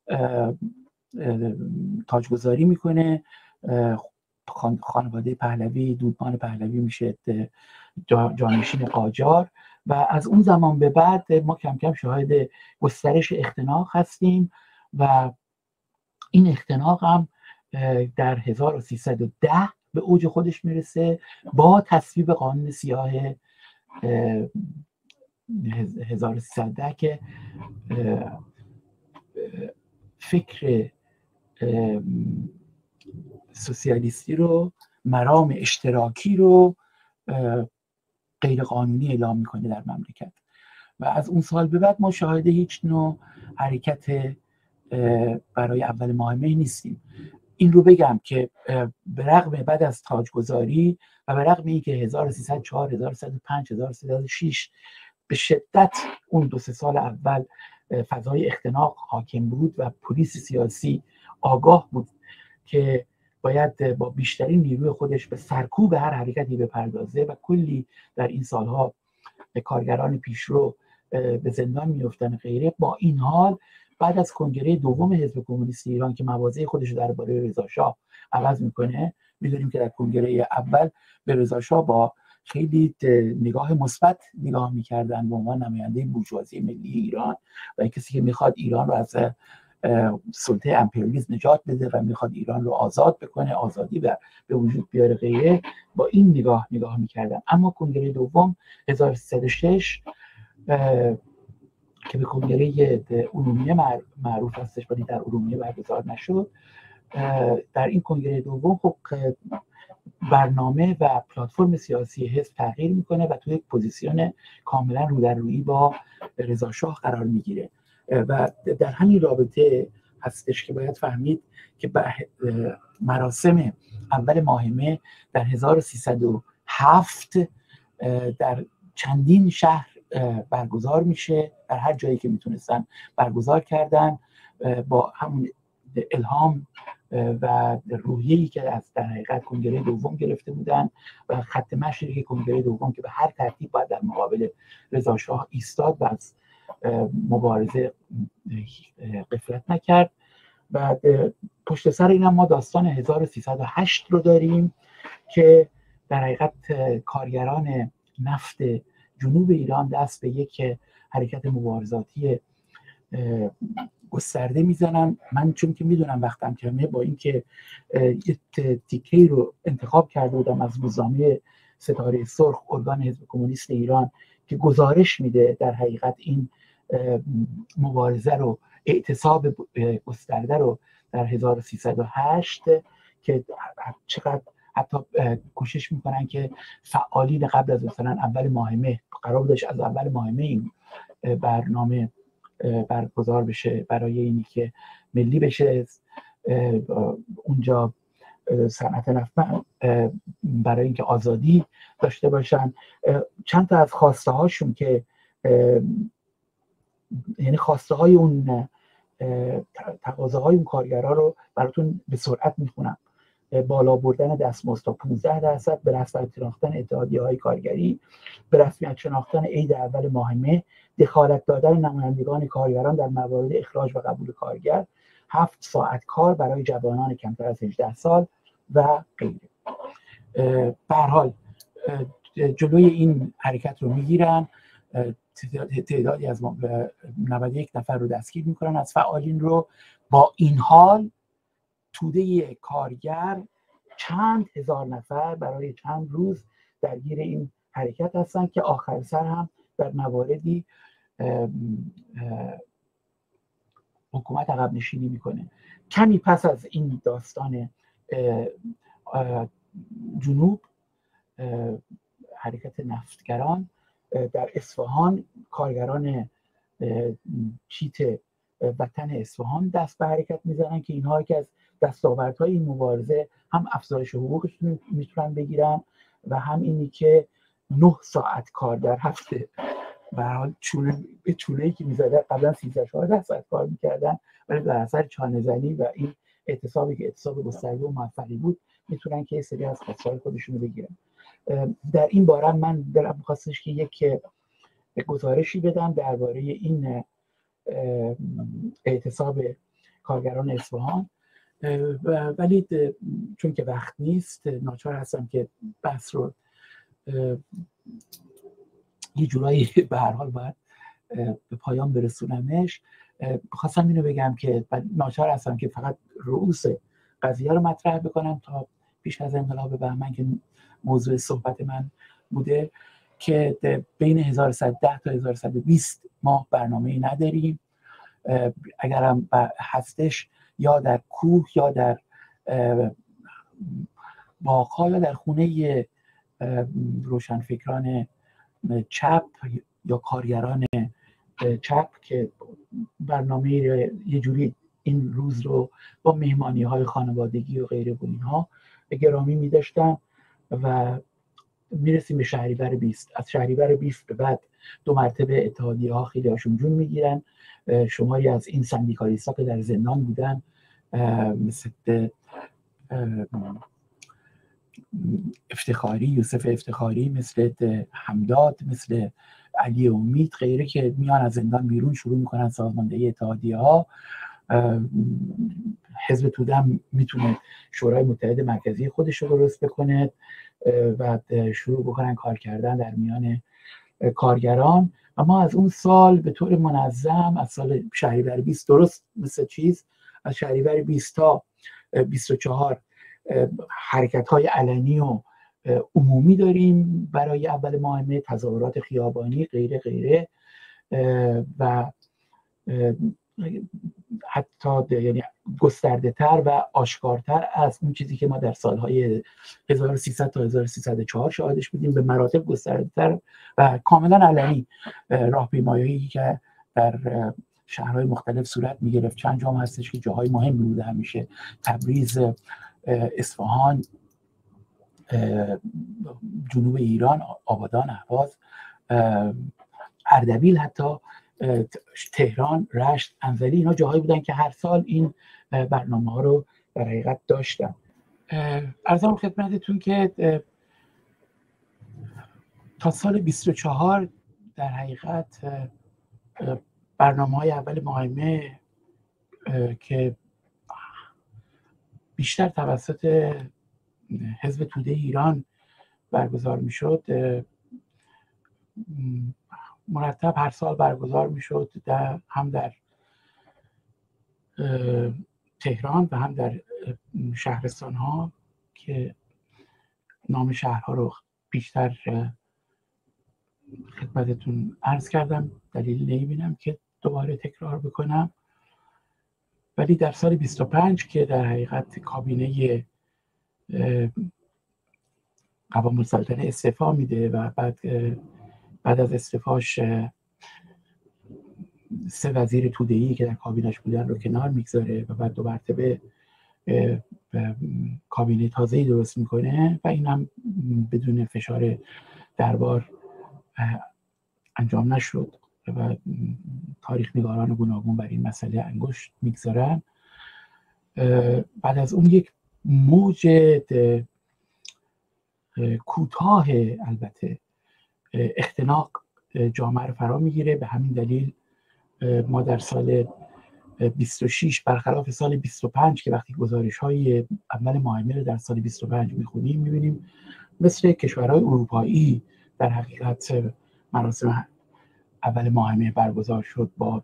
Speaker 1: تاجگذاری میکنه. خانواده پهلوی، دودمان پهلوی میشه جانشین قاجار و از اون زمان به بعد ما کم کم شاهد گسترش اختناق هستیم و این اختناق هم در هزار و سیصد و ده به اوج خودش میرسه با تصویب قانون سیاه هزار و سیصد و ده که فکر سوسیالیستی رو، مرام اشتراکی رو غیر قانونی اعلام میکنه در مملکت و از اون سال به بعد ما شاهد هیچ نوع حرکت برای اول ماه مه نیستیم. این رو بگم که به رغم بعد از تاجگذاری و به رغم اینکه هزار و سیصد و چهار، هزار و سیصد و پنج، هزار و سیصد و شش به شدت اون دو سه سال اول فضای اختناق حاکم بود و پلیس سیاسی آگاه بود که باید با بیشترین نیروی خودش به سرکوب هر حرکتی بپردازه و کلی در این سالها کارگران پیشرو به زندان میافتن غیره. با این حال بعد از کنگره دوم حزب کمونیست ایران که مواضع خودش رو درباره رضا شاه عوض میکنه، میدونیم که در کنگره اول به رضا شاه با خیلی نگاه مثبت نگاه میکردن به عنوان نماینده بورژوازی ملی ایران و کسی که میخواد ایران رو از سلطه امپریالیسم نجات بده و میخواد ایران رو آزاد بکنه، آزادی و به وجود بیاره غیره. با این نگاه نگاه میکردن. اما کنگره دوم هزار و سیصد و شش که به کنگره ارومیه معروف هستش ولی در ارومیه برگزار نشد، در این کنگره دوم خب برنامه و پلتفرم سیاسی حزب تغییر میکنه و توی یک پوزیسیون کاملا رو در رویی با رضا شاه قرار میگیره و در همین رابطه هستش که باید فهمید که مراسم اول ماه مه در هزار و سیصد و هفت در چندین شهر برگزار میشه، در هر جایی که میتونستن برگزار کردن با همون الهام و روحیه‌ای که از در حقیقت کنگره دوم گرفته بودن و خط مشی که کنگره دوم که به هر ترتیب باید در مقابل رضا شاه ایستاد و از مبارزه غفلت نکرد. و پشت سر این هم ما داستان هزار و سیصد و هشت رو داریم که در حقیقت کارگران نفت جنوب ایران دست به یک حرکت مبارزاتی گسترده میزنن. من چون که میدونم وقتم کمه، با اینکه یه تیکه‌ای رو انتخاب کرده بودم از روزنامه ستاره سرخ، ارگان حزب کمونیست ایران که گزارش میده در حقیقت این مبارزه رو، اعتصاب گسترده رو در هزار و سیصد و هشت که چقدر حتی کوشش میکنن که فعالین قبل از مثلا اول ماه مه، قرار بودش از اول ماه مه این برنامه برگزار بشه برای اینی که ملی بشه اونجا صنعت نفت، برای اینکه آزادی داشته باشن. چند تا از خواسته هاشون که یعنی خواسته های اون تقاضاهای اون کارگرها رو براتون به سرعت میخونم. بالا بردن دستمزد تا پانزده درصد، به رسمیت شناختن اتحادیه‌های کارگری، به رسمیت شناختن عید اول ماه مه، دخالت دادن نمایندگان کارگران در موارد اخراج و قبول کارگر، هفت ساعت کار برای جوانان کمتر از هجده سال و غیره. به هر حال جلوی این حرکت رو میگیرن، تعدادی از نود و یک نفر رو دستگیر میکنن از فعالین رو. با این حال توده کارگر چند هزار نفر برای چند روز درگیر این حرکت هستن که آخر سر هم در مواردی اه اه حکومت عقب نشینی میکنه. کمی پس از این داستان اه اه جنوب، حرکت نفتگران در اصفهان، کارگران چیت وطن اصفهان دست به حرکت میزنن که اینها که از دستاوردهای این مبارزه هم افزایش حقوقشون میتونن بگیرن و هم اینی که نه ساعت کار در هفته، به هر حال چونه به چونه‌ای که میزدن قبلا سیزده چهارده ساعت کار میکردن، ولی در اثر چانه‌زنی و این اعتصابی که اعتصاب گسترده و موفقی بود میتونن که سری از خواستهای خودشون رو بگیرن. در این باره من دلم خواستش که یک گزارشی بدم درباره این اعتصاب کارگران اصفهان، ولی چون که وقت نیست ناچار هستم که بحث رو یه جورایی به هر حال باید به پایان برسونمش. خواستم اینو بگم که ناچار هستم که فقط رؤوس قضیه رو مطرح بکنم تا پیش از انقلاب بهمن که موضوع صحبت من بوده، که بین هزار و صد و ده تا هزار و صد و بیست ماه برنامه‌ای نداریم. اگرم هستش یا در کوه یا در باغ‌ها یا در خونه روشنفکران چپ یا کارگران چپ که برنامه یه جوری این روز رو با مهمانی‌های خانوادگی و غیره و اینها به گرامی می‌داشتن. و میرسیم به شهریور بیست. از شهریور بیست به بعد دو مرتبه اتحادیه‌ها خیلی هاشون جون میگیرن. شماری از این سندیکالیست‌ها که در زندان بودن مثل افتخاری، یوسف افتخاری، مثل حمداد، مثل علی امید، غیره که میان از زندان بیرون شروع میکنن سازماندهی اتحادیه‌ها. حزب توده هم میتونه شورای متحد مرکزی خودش رو درست بکنه و شروع بکنن کار کردن در میان کارگران. و ما از اون سال به طور منظم از سال شهریور بیست درست مثل چیز از شهریور بیست تا بیست و چهار حرکت‌های علنی و عمومی داریم برای اول ماه مه، تظاهرات خیابانی غیره غیره و حتی یعنی گسترده تر و آشکارتر از اون چیزی که ما در سالهای هزار و سیصد تا هزار و سیصد و چهار شاهدش بودیم، به مراتب گسترده تر و کاملا علنی راهپیمایی‌هایی که در شهرهای مختلف صورت می‌گرفت. چند جام هستش که جاهای مهمی بوده همیشه: تبریز، اصفهان، جنوب ایران، آبادان، اهواز، اردبیل، حتی تهران، رشت، انزلی. اینا جاهایی بودن که هر سال این برنامه ها رو در حقیقت داشتن. عرضم خدمتتون که تا سال بیست و چهار در حقیقت برنامه های اول ماه مه که بیشتر توسط حزب توده ایران برگزار میشد، مرتب هر سال برگزار میشد، در هم در تهران و هم در شهرستان ها که نام شهرها رو بیشتر خدمتتون عرض کردم، دلیل نمیبینم که دوباره تکرار بکنم. ولی در سال بیست و پنج که در حقیقت کابینه قوام السلطنه استعفا میده و بعد بعد از استعفاش سه وزیر توده‌ای که در کابینش بودن رو کنار میگذاره و بعد دو مرتبه کابینه تازه‌ای درست میکنه و این هم بدون فشار دربار انجام نشد و تاریخ نگاران گوناگون بر این مسئله انگشت میگذارن. بعد از اون یک موج کوتاه البته اختناق جامعه رو فرا میگیره. به همین دلیل ما در سال بیست و شش برخلاف سال بیست و پنج که وقتی گزارش های اول ماهمه رو در سال بیست و پنج میخونیم میبینیم مثل کشورهای اروپایی در حقیقت مراسم اول ماهمه برگزار شد، با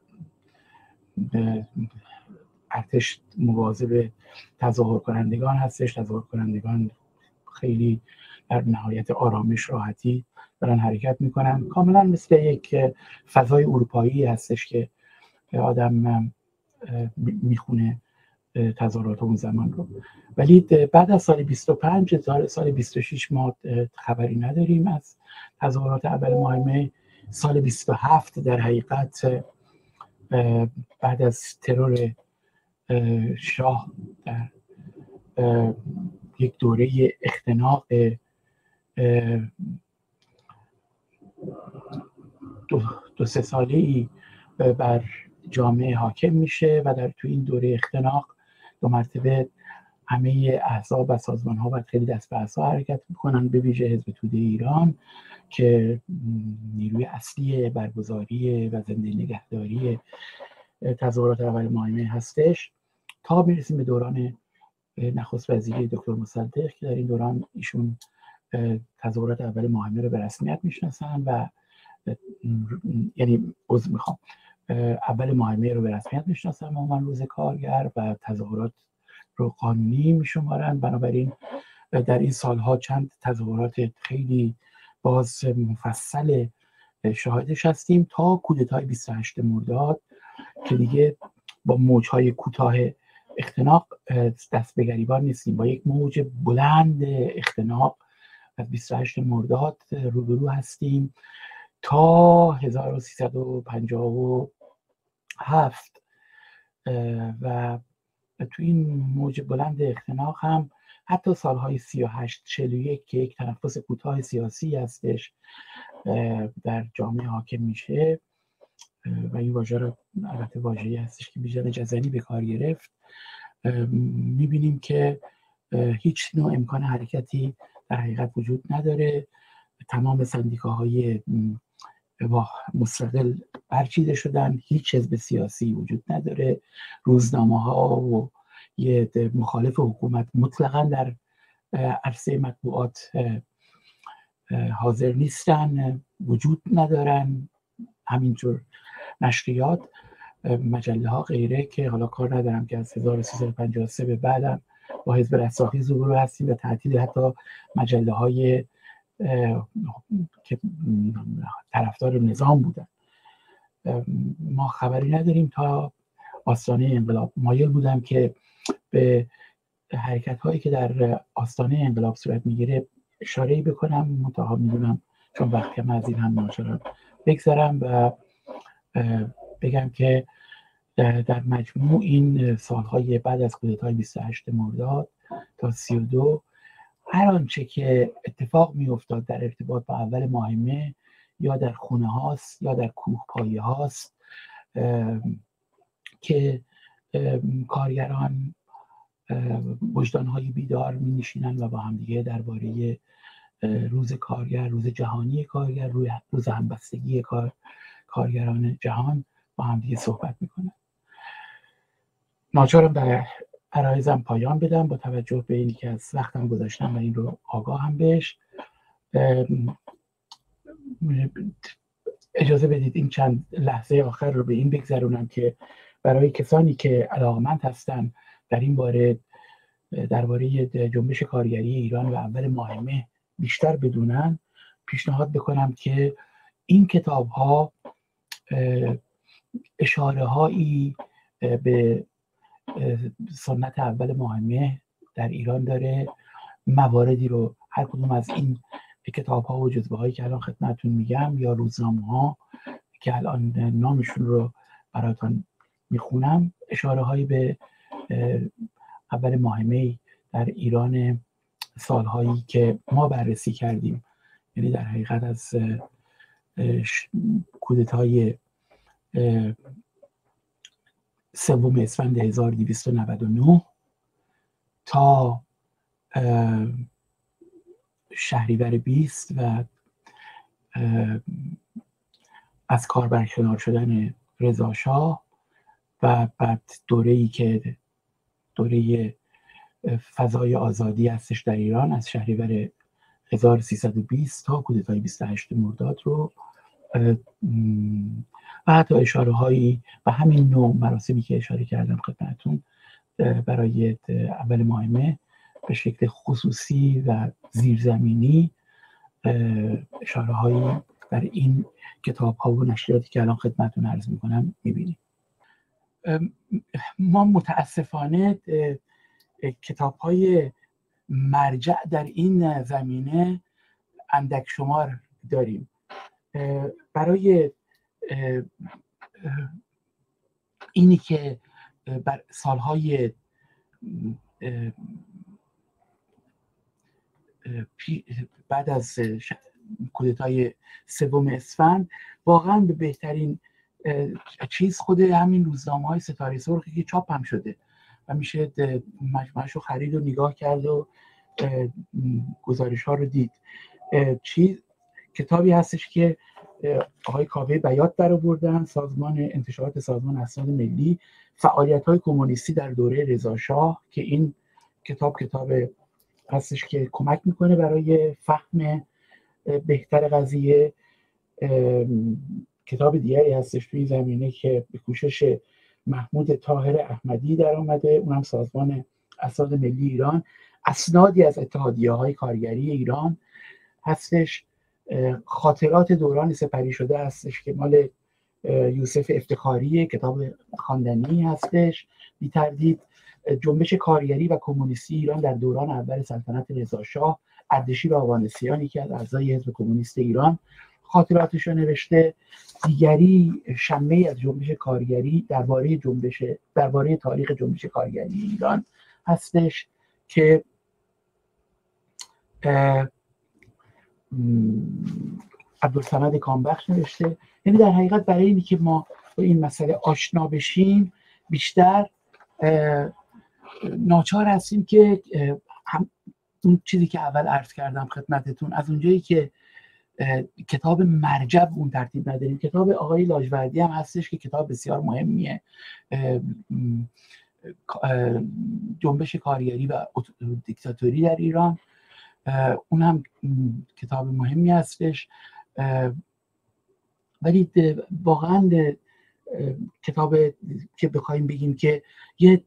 Speaker 1: ارتش مواظب تظاهر کنندگان هستش، تظاهر کنندگان خیلی در نهایت آرامش راحتی دارن حرکت میکنن، کاملا مثل یک فضای اروپایی هستش که آدم میخونه تظاهرات اون زمان رو. ولی بعد از سال بیست و پنج سال بیست و شش ما خبری نداریم از تظاهرات اول ماهمه. سال بیست و هفت در حقیقت بعد از ترور شاه در یک دوره اختناق دو, دو سه ساله ای بر جامعه حاکم میشه و در تو این دوره اختناق دو مرتبه همه احزاب و سازمان ها و خیلی دست به عصا حرکت میکنن، به ویژه حزب توده ایران که نیروی اصلی برگزاری و زنده نگهداری تظاهرات اول ماهمه هستش، تا برسیم به دوران نخست وزیری دکتر مصدق که در این دوران ایشون تظاهرات اول ماهمه رو به رسمیت میشناسن و یعنی عذر میخوام اول ماهمه رو به رسمیت میشناسن به عنوان روز کارگر و تظاهرات رو قانونی میشمارن. بنابراین در این سالها چند تظاهرات خیلی باز مفصل شاهدش هستیم تا کودتای بیست و هشت مرداد که دیگه با موجهای کوتاه اختناق دست به گریبان نیستیم، با یک موج بلند اختناق از بیست و هشت مرداد روبرو هستیم تا هزار و سیصد و پنجاه و هفت و تو این موج بلند اختناق هم حتی سالهای سی و هشت چهل و یک که یک تنفس کوتاه سیاسی هستش در جامعه حاکم میشه و این واژه رو البته واژه‌ای هستش که بیژن جزنی به کار گرفت، میبینیم که هیچ نوع امکان حرکتی در حقیقت وجود نداره. تمام سندیکاهای مستقل برچیده شدن، هیچ حزب سیاسی وجود نداره، روزنامه ها و یه مخالف حکومت مطلقا در عرصه مطبوعات حاضر نیستن، وجود ندارن، همینطور نشریات، مجله ها غیره که حالا کار ندارم که از هزار و سیصد و پنجاه و سه به بعدم با حزب رستاخیز روبرو هستیم و تعطیل حتی مجله های که طرفدار نظام بودن. ما خبری نداریم تا آستانه انقلاب. مایل بودم که به حرکت هایی که در آستانه انقلاب صورت میگیره اشاره‌ای بکنم، منتها میدونم چون وقت کم از این هم ناشرم بگذارم و بگم که در مجموع این سالهای بعد از کودتای بیست و هشت مرداد تا سی و دو هر آنچه که اتفاق می افتاد در ارتباط با اول ماهمه یا در خونه هاست یا در کوه پایه هاست که کارگران وجدان‌های بیدار می نشینن و با هم دیگه درباره روز کارگر، روز جهانی کارگر، روز همبستگی کار کارگران جهان با هم دیگه صحبت میکنن. ناچارم به عرایزم پایان بدم با توجه به اینی که از وقتم گذاشتم و این رو آگاهم بهش. اجازه بدید این چند لحظه آخر رو به این بگذرونم که برای کسانی که علاقمند هستن در این باره درباره جنبش کارگری ایران و اول ماهمه بیشتر بدونن، پیشنهاد بکنم که این کتاب ها اشاره هایی به سنت اول ماهمه در ایران داره، مواردی رو هر کدوم از این کتاب ها و جزوه هایی که الان خدمتتون میگم یا روزنامه ها که الان نامشون رو براتون میخونم اشاره هایی به اول ماهمه در ایران سالهایی که ما بررسی کردیم، یعنی در حقیقت از کودتای سوم اسفند هزار و دویست و نود و نه تا شهریور بیست و از کار برکنار شدن رضا شاه و بعد دوره‌ای که دوره فضای آزادی هستش در ایران از شهریور هزار و سیصد و بیست تا کودتای بیست و هشت مرداد رو و حتی اشاره هایی و همین نوع مراسمی که اشاره کردم خدمتتون برای اول ماه مه به شکل خصوصی و زیرزمینی اشاره هایی در این کتاب ها و نشریاتی که الان خدمتتون عرض میکنم میبینیم. ما متاسفانه کتاب های مرجع در این زمینه اندک شمار داریم. برای اینی که بر سالهای بعد از کودتای سوم اسفند واقعا به بهترین چیز خود همین روزنامه‌های ستاره سرخی که چاپ هم شده و میشه مجموعه‌شو خرید و نگاه کرد و گزارش ها رو دید. چیز کتابی هستش که آقای کاوه بیات در آوردن، سازمان انتشارات سازمان اسناد ملی، فعالیت‌های کمونیستی در دوره رضا شاه، که این کتاب کتاب هستش که کمک میکنه برای فهم بهتر قضیه. کتاب دیگری هستش توی زمینه که به کوشش محمود طاهر احمدی در آمده، اونم سازمان اسناد ملی ایران، اسنادی از اتحادیه‌های کارگری ایران هستش. خاطرات دوران سپری شده هستش که مال یوسف افتخاری، کتاب خواندنی هستش. بی تردید جنبش کارگری و کمونیستی ایران در دوران اول سلطنت رضا شاه، اردشیر آوانسیان که از اعضای حزب کمونیست ایران خاطراتش رو نوشته. دیگری شمه از جنبش کارگری درباره جنبش درباره تاریخ جنبش کارگری ایران هستش که عبدالصمد کامبخش نوشته. یعنی در حقیقت برای اینی که ما با این مسئله آشنا بشیم بیشتر ناچار هستیم که هم اون چیزی که اول عرض کردم خدمتتون، از اونجایی که کتاب مرجع اون ترتیب نداریم، کتاب آقای لاجوردی هم هستش که کتاب بسیار مهمیه، جنبش کارگری و دیکتاتوری در ایران، اون هم کتاب مهمی هستش. ولی واقعا کتاب که بخوایم بگیم که یه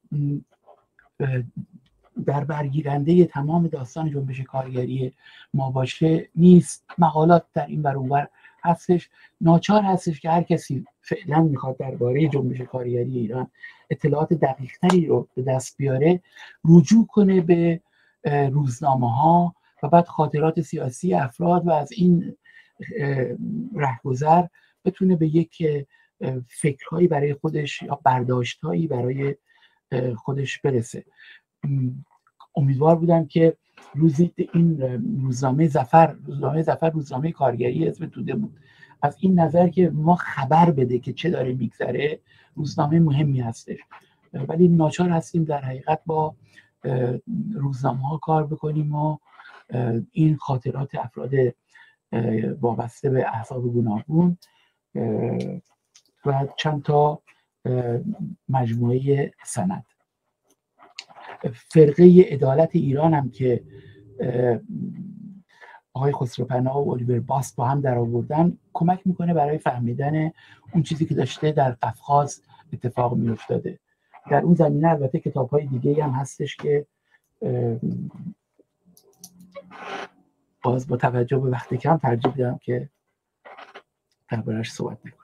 Speaker 1: در برگیرنده تمام داستان جنبش کارگری ما باشه نیست. مقالات در این ور اونور هستش. ناچار هستش که هر کسی فعلا میخواد درباره جنبش کارگری ایران اطلاعات دقیق‌تری رو به دست بیاره رجوع کنه به روزنامه‌ها و بعد خاطرات سیاسی افراد و از این رهگذر بتونه به یک فکرهایی برای خودش یا برداشتهایی برای خودش برسه. امیدوار بودم که روزی این روزنامه ظفر روزنامه ظفر روزنامه کارگری حزب توده بود، از این نظر که ما خبر بده که چه داره میگذره، روزنامه مهمی هستش. ولی ناچار هستیم در حقیقت با روزنامه ها کار بکنیم و این خاطرات افراد وابسته به احزاب گوناگون و چند تا مجموعه سند. فرقه عدالت ایران هم که آقای خسروپناه و الیور باست با هم در آوردن کمک میکنه برای فهمیدن اون چیزی که داشته در قفقاز اتفاق میافتاده. در اون زمینه البته کتاب‌های دیگه هم هستش که باز با توجه به وقت کم ترجیح میدم که درباره‌اش صحبت نکنم.